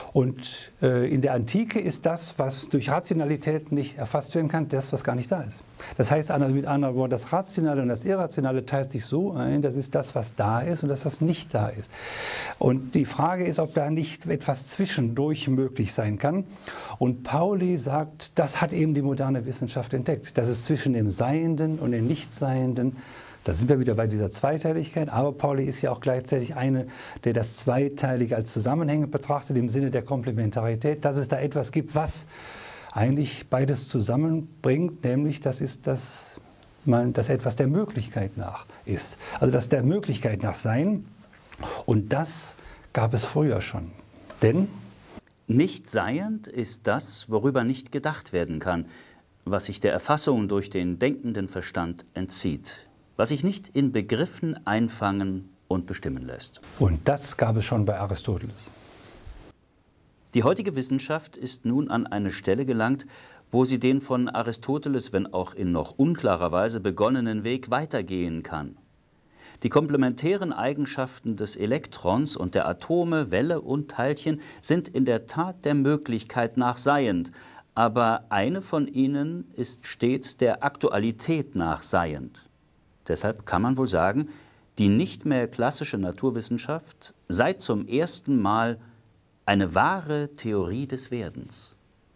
Und äh, in der Antike ist das, was durch Rationalität nicht erfasst werden kann, das, was gar nicht da ist. Das heißt mit anderen Worten, das Rationale und das Irrationale teilt sich so ein, das ist das, was da ist und das, was nicht da ist. Und die Frage ist, ob da nicht etwas zwischendurch möglich sein kann. Und Pauli sagt, das hat eben die moderne Wissenschaft entdeckt, dass es zwischen dem Seienden und dem Nichtseienden, da sind wir wieder bei dieser Zweiteiligkeit, aber Pauli ist ja auch gleichzeitig eine, der das Zweiteilige als Zusammenhänge betrachtet, im Sinne der Komplementarität, dass es da etwas gibt, was eigentlich beides zusammenbringt, nämlich das ist, dass man, dass etwas der Möglichkeit nach ist. Also das der Möglichkeit nach sein, und das gab es früher schon. Denn nicht seiend ist das, worüber nicht gedacht werden kann, was sich der Erfassung durch den denkenden Verstand entzieht, was sich nicht in Begriffen einfangen und bestimmen lässt. Und das gab es schon bei Aristoteles. Die heutige Wissenschaft ist nun an eine Stelle gelangt, wo sie den von Aristoteles, wenn auch in noch unklarer Weise begonnenen Weg weitergehen kann. Die komplementären Eigenschaften des Elektrons und der Atome, Welle und Teilchen sind in der Tat der Möglichkeit nach seiend, aber eine von ihnen ist stets der Aktualität nach seiend. Deshalb kann man wohl sagen, die nicht mehr klassische Naturwissenschaft sei zum ersten Mal eine wahre Theorie des Werdens.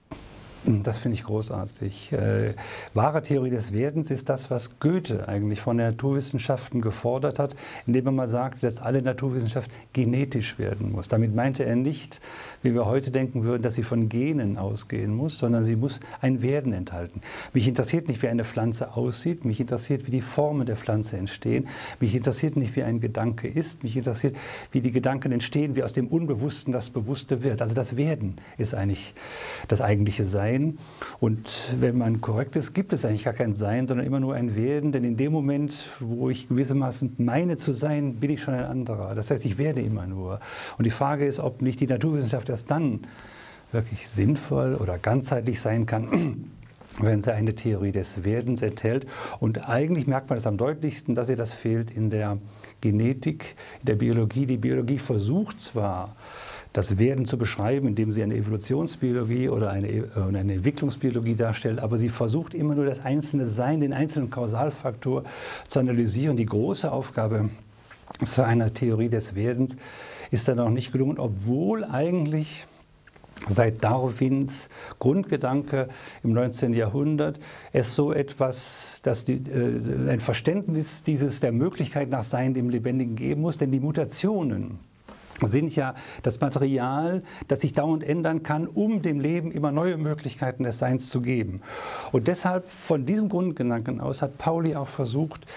Das finde ich großartig. Äh, wahre Theorie des Werdens ist das, was Goethe eigentlich von den Naturwissenschaften gefordert hat, indem er mal sagte, dass alle Naturwissenschaft genetisch werden muss. Damit meinte er nicht, wie wir heute denken würden, dass sie von Genen ausgehen muss, sondern sie muss ein Werden enthalten. Mich interessiert nicht, wie eine Pflanze aussieht, mich interessiert, wie die Formen der Pflanze entstehen, mich interessiert nicht, wie ein Gedanke ist, mich interessiert, wie die Gedanken entstehen, wie aus dem Unbewussten das Bewusste wird. Also das Werden ist eigentlich das eigentliche Sein. Und wenn man korrekt ist, gibt es eigentlich gar kein Sein, sondern immer nur ein Werden. Denn in dem Moment, wo ich gewissermaßen meine zu sein, bin ich schon ein anderer. Das heißt, ich werde immer nur. Und die Frage ist, ob nicht die Naturwissenschaft erst dann wirklich sinnvoll oder ganzheitlich sein kann, wenn sie eine Theorie des Werdens enthält. Und eigentlich merkt man es am deutlichsten, dass ihr das fehlt in der Genetik, in der Biologie. Die Biologie versucht zwar, das Werden zu beschreiben, indem sie eine Evolutionsbiologie oder eine, äh, eine Entwicklungsbiologie darstellt, aber sie versucht immer nur das einzelne Sein, den einzelnen Kausalfaktor zu analysieren. Die große Aufgabe zu einer Theorie des Werdens ist dann noch nicht gelungen, obwohl eigentlich seit Darwins Grundgedanke im neunzehnten Jahrhundert es so etwas, dass die, äh, ein Verständnis dieses der Möglichkeit nach Sein dem Lebendigen geben muss, denn die Mutationen sind ja das Material, das sich dauernd ändern kann, um dem Leben immer neue Möglichkeiten des Seins zu geben. Und deshalb von diesem Grundgedanken aus hat Pauli auch versucht,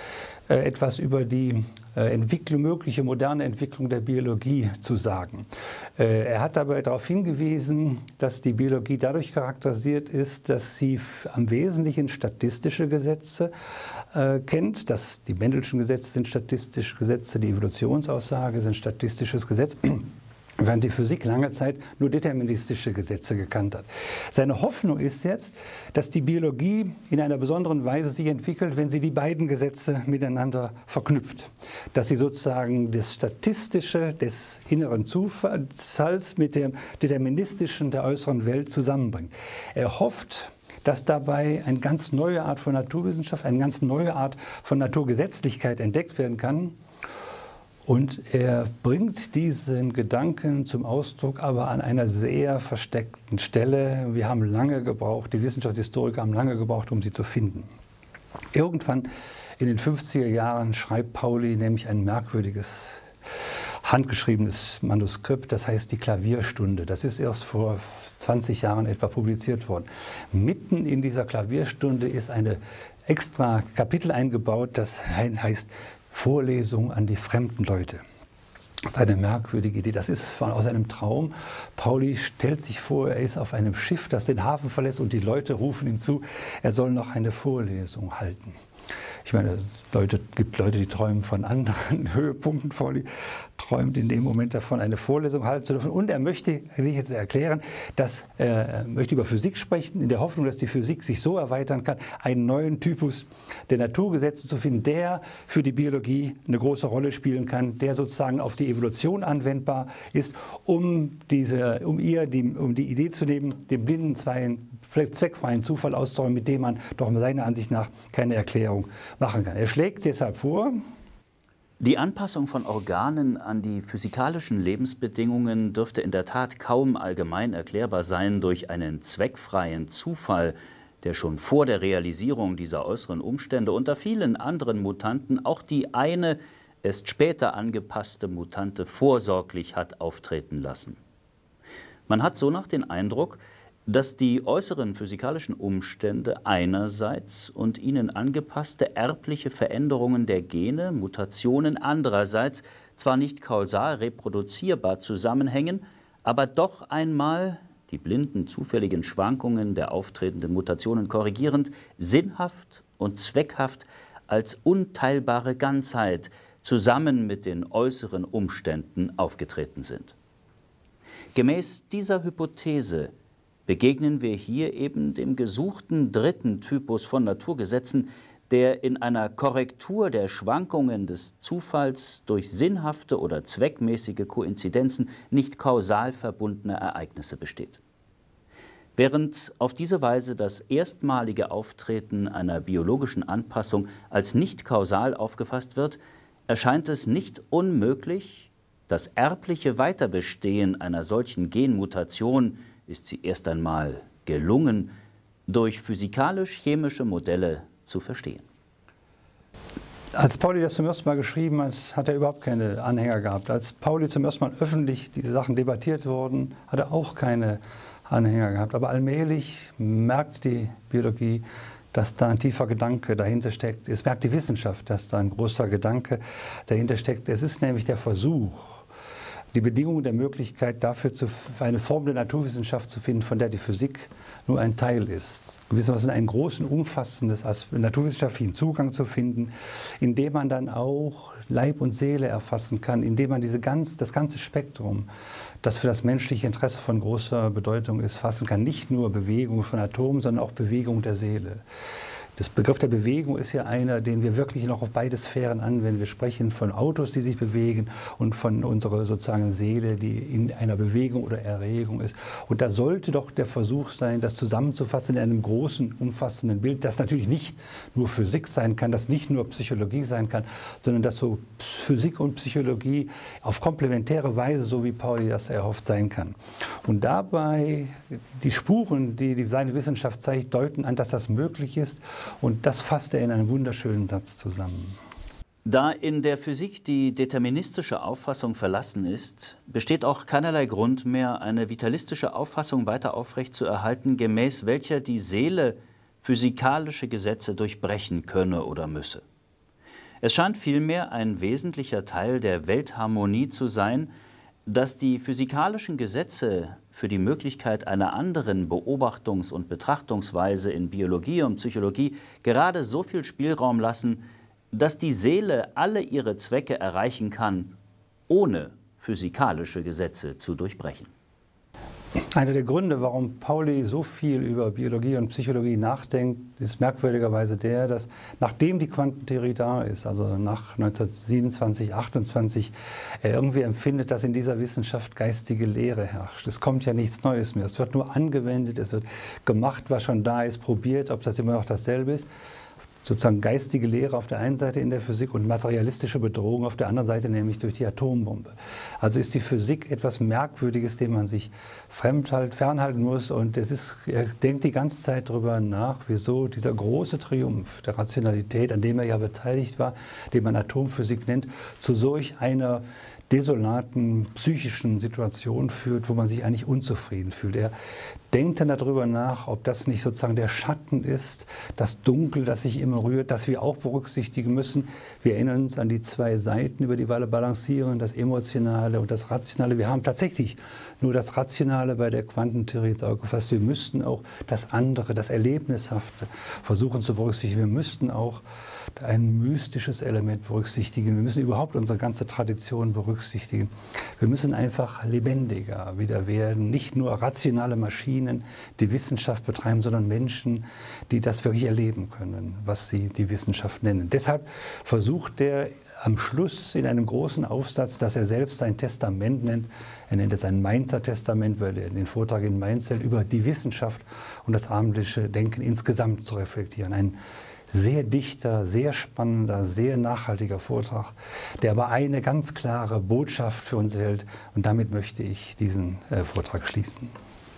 äh, etwas über die äh, Entwicklung, mögliche moderne Entwicklung der Biologie zu sagen. Äh, er hat dabei darauf hingewiesen, dass die Biologie dadurch charakterisiert ist, dass sie am Wesentlichen statistische Gesetze äh, kennt, dass die Mendelschen Gesetze sind statistische Gesetze, die Evolutionsaussage sind statistisches Gesetz, während die Physik lange Zeit nur deterministische Gesetze gekannt hat. Seine Hoffnung ist jetzt, dass die Biologie in einer besonderen Weise sich entwickelt, wenn sie die beiden Gesetze miteinander verknüpft. Dass sie sozusagen das Statistische des inneren Zufalls mit dem Deterministischen der äußeren Welt zusammenbringt. Er hofft, dass dabei eine ganz neue Art von Naturwissenschaft, eine ganz neue Art von Naturgesetzlichkeit entdeckt werden kann. Und er bringt diesen Gedanken zum Ausdruck, aber an einer sehr versteckten Stelle. Wir haben lange gebraucht, die Wissenschaftshistoriker haben lange gebraucht, um sie zu finden. Irgendwann in den fünfziger Jahren schreibt Pauli nämlich ein merkwürdiges, handgeschriebenes Manuskript, das heißt die Klavierstunde. Das ist erst vor zwanzig Jahren etwa publiziert worden. Mitten in dieser Klavierstunde ist eine extra Kapitel eingebaut, das heißt Vorlesung an die fremden Leute. Das ist eine merkwürdige Idee. Das ist von, aus einem Traum. Pauli stellt sich vor, er ist auf einem Schiff, das den Hafen verlässt und die Leute rufen ihm zu, er soll noch eine Vorlesung halten. Ich meine, es gibt Leute, die träumen von anderen Höhepunkten. Pauli träumt in dem Moment davon, eine Vorlesung halten zu dürfen. Und er möchte sich jetzt erklären, dass er möchte über Physik sprechen, in der Hoffnung, dass die Physik sich so erweitern kann, einen neuen Typus der Naturgesetze zu finden, der für die Biologie eine große Rolle spielen kann, der sozusagen auf die Evolution anwendbar ist, um, diese, um ihr die, um die Idee zu nehmen, den blinden, zweckfreien Zufall auszuräumen, mit dem man doch seiner Ansicht nach keine Erklärung machen kann. Er schlägt deshalb vor, die Anpassung von Organen an die physikalischen Lebensbedingungen dürfte in der Tat kaum allgemein erklärbar sein durch einen zweckfreien Zufall, der schon vor der Realisierung dieser äußeren Umstände unter vielen anderen Mutanten auch die eine erst später angepasste Mutante vorsorglich hat auftreten lassen. Man hat sonach den Eindruck, dass die äußeren physikalischen Umstände einerseits und ihnen angepasste erbliche Veränderungen der Gene, Mutationen andererseits zwar nicht kausal reproduzierbar zusammenhängen, aber doch einmal, die blinden zufälligen Schwankungen der auftretenden Mutationen korrigierend, sinnhaft und zweckhaft als unteilbare Ganzheit zusammen mit den äußeren Umständen aufgetreten sind. Gemäß dieser Hypothese begegnen wir hier eben dem gesuchten dritten Typus von Naturgesetzen, der in einer Korrektur der Schwankungen des Zufalls durch sinnhafte oder zweckmäßige Koinzidenzen nicht kausal verbundener Ereignisse besteht. Während auf diese Weise das erstmalige Auftreten einer biologischen Anpassung als nicht kausal aufgefasst wird, erscheint es nicht unmöglich, das erbliche Weiterbestehen einer solchen Genmutation, ist sie erst einmal gelungen, durch physikalisch-chemische Modelle zu verstehen. Als Pauli das zum ersten Mal geschrieben hat, hat er überhaupt keine Anhänger gehabt. Als Pauli zum ersten Mal öffentlich diese Sachen debattiert wurden, hat er auch keine Anhänger gehabt. Aber allmählich merkt die Biologie, dass da ein tiefer Gedanke dahinter steckt. Es merkt die Wissenschaft, dass da ein großer Gedanke dahinter steckt. Es ist nämlich der Versuch, die Bedingungen der Möglichkeit dafür, zu, für eine Form der Naturwissenschaft zu finden, von der die Physik nur ein Teil ist. Gewissermaßen einen großen, umfassendes naturwissenschaftlichen Zugang zu finden, in dem man dann auch Leib und Seele erfassen kann, in dem man diese ganz, das ganze Spektrum, das für das menschliche Interesse von großer Bedeutung ist, fassen kann. Nicht nur Bewegung von Atomen, sondern auch Bewegung der Seele. Das Begriff der Bewegung ist ja einer, den wir wirklich noch auf beide Sphären anwenden. Wir sprechen von Autos, die sich bewegen, und von unserer sozusagen Seele, die in einer Bewegung oder Erregung ist. Und da sollte doch der Versuch sein, das zusammenzufassen in einem großen, umfassenden Bild, das natürlich nicht nur Physik sein kann, das nicht nur Psychologie sein kann, sondern dass so Physik und Psychologie auf komplementäre Weise, so wie Pauli das erhofft, sein kann. Und dabei, die Spuren, die, die seine Wissenschaft zeigt, deuten an, dass das möglich ist. Und das fasst er in einem wunderschönen Satz zusammen. Da in der Physik die deterministische Auffassung verlassen ist, besteht auch keinerlei Grund mehr, eine vitalistische Auffassung weiter aufrechtzuerhalten, gemäß welcher die Seele physikalische Gesetze durchbrechen könne oder müsse. Es scheint vielmehr ein wesentlicher Teil der Weltharmonie zu sein, dass die physikalischen Gesetze für die Möglichkeit einer anderen Beobachtungs- und Betrachtungsweise in Biologie und Psychologie gerade so viel Spielraum lassen, dass die Seele alle ihre Zwecke erreichen kann, ohne physikalische Gesetze zu durchbrechen. Einer der Gründe, warum Pauli so viel über Biologie und Psychologie nachdenkt, ist merkwürdigerweise der, dass nachdem die Quantentheorie da ist, also nach neunzehnhundertsiebenundzwanzig, achtundzwanzig, er irgendwie empfindet, dass in dieser Wissenschaft geistige Lehre herrscht. Es kommt ja nichts Neues mehr. Es wird nur angewendet, es wird gemacht, was schon da ist, probiert, ob das immer noch dasselbe ist. Sozusagen geistige Lehre auf der einen Seite in der Physik und materialistische Bedrohung auf der anderen Seite, nämlich durch die Atombombe. Also ist die Physik etwas Merkwürdiges, dem man sich fremdhalt, fernhalten muss. Und es ist, er denkt die ganze Zeit darüber nach, wieso dieser große Triumph der Rationalität, an dem er ja beteiligt war, den man Atomphysik nennt, zu solch einer desolaten psychischen Situation führt, wo man sich eigentlich unzufrieden fühlt. Er denkt dann darüber nach, ob das nicht sozusagen der Schatten ist, das Dunkel, das sich immer rührt, das wir auch berücksichtigen müssen. Wir erinnern uns an die zwei Seiten, über die wir alle balancieren, das Emotionale und das Rationale. Wir haben tatsächlich nur das Rationale bei der Quantentheorie ins Auge gefasst. Wir müssten auch das andere, das Erlebnishafte versuchen zu berücksichtigen. Wir müssten auch ein mystisches Element berücksichtigen. Wir müssen überhaupt unsere ganze Tradition berücksichtigen. Wir müssen einfach lebendiger wieder werden. Nicht nur rationale Maschinen, die Wissenschaft betreiben, sondern Menschen, die das wirklich erleben können, was sie die Wissenschaft nennen. Deshalb versucht er am Schluss in einem großen Aufsatz, dass er selbst sein Testament nennt. Er nennt es ein Mainzer Testament, weil er den Vortrag in Mainz hält, über die Wissenschaft und das abendliche Denken insgesamt zu reflektieren. Ein sehr dichter, sehr spannender, sehr nachhaltiger Vortrag, der aber eine ganz klare Botschaft für uns hält. Und damit möchte ich diesen äh, Vortrag schließen.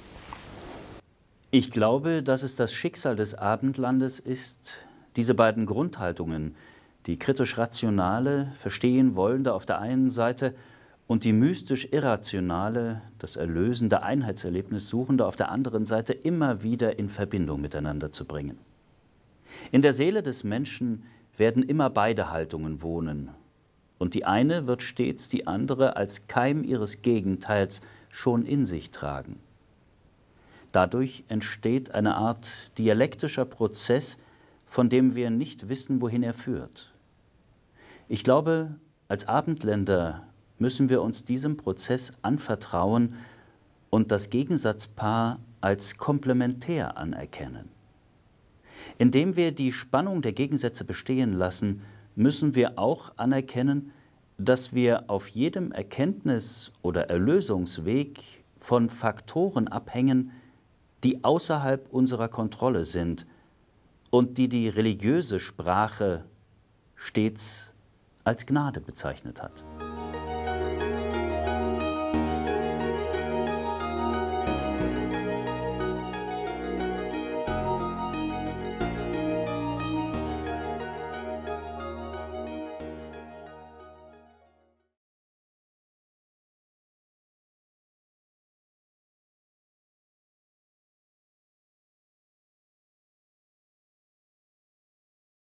Ich glaube, dass es das Schicksal des Abendlandes ist, diese beiden Grundhaltungen, die kritisch-rationale, verstehen wollende auf der einen Seite und die mystisch-irrationale, das erlösende Einheitserlebnis suchende auf der anderen Seite immer wieder in Verbindung miteinander zu bringen. In der Seele des Menschen werden immer beide Haltungen wohnen, und die eine wird stets die andere als Keim ihres Gegenteils schon in sich tragen. Dadurch entsteht eine Art dialektischer Prozess, von dem wir nicht wissen, wohin er führt. Ich glaube, als Abendländer müssen wir uns diesem Prozess anvertrauen und das Gegensatzpaar als komplementär anerkennen. Indem wir die Spannung der Gegensätze bestehen lassen, müssen wir auch anerkennen, dass wir auf jedem Erkenntnis- oder Erlösungsweg von Faktoren abhängen, die außerhalb unserer Kontrolle sind und die die religiöse Sprache stets als Gnade bezeichnet hat.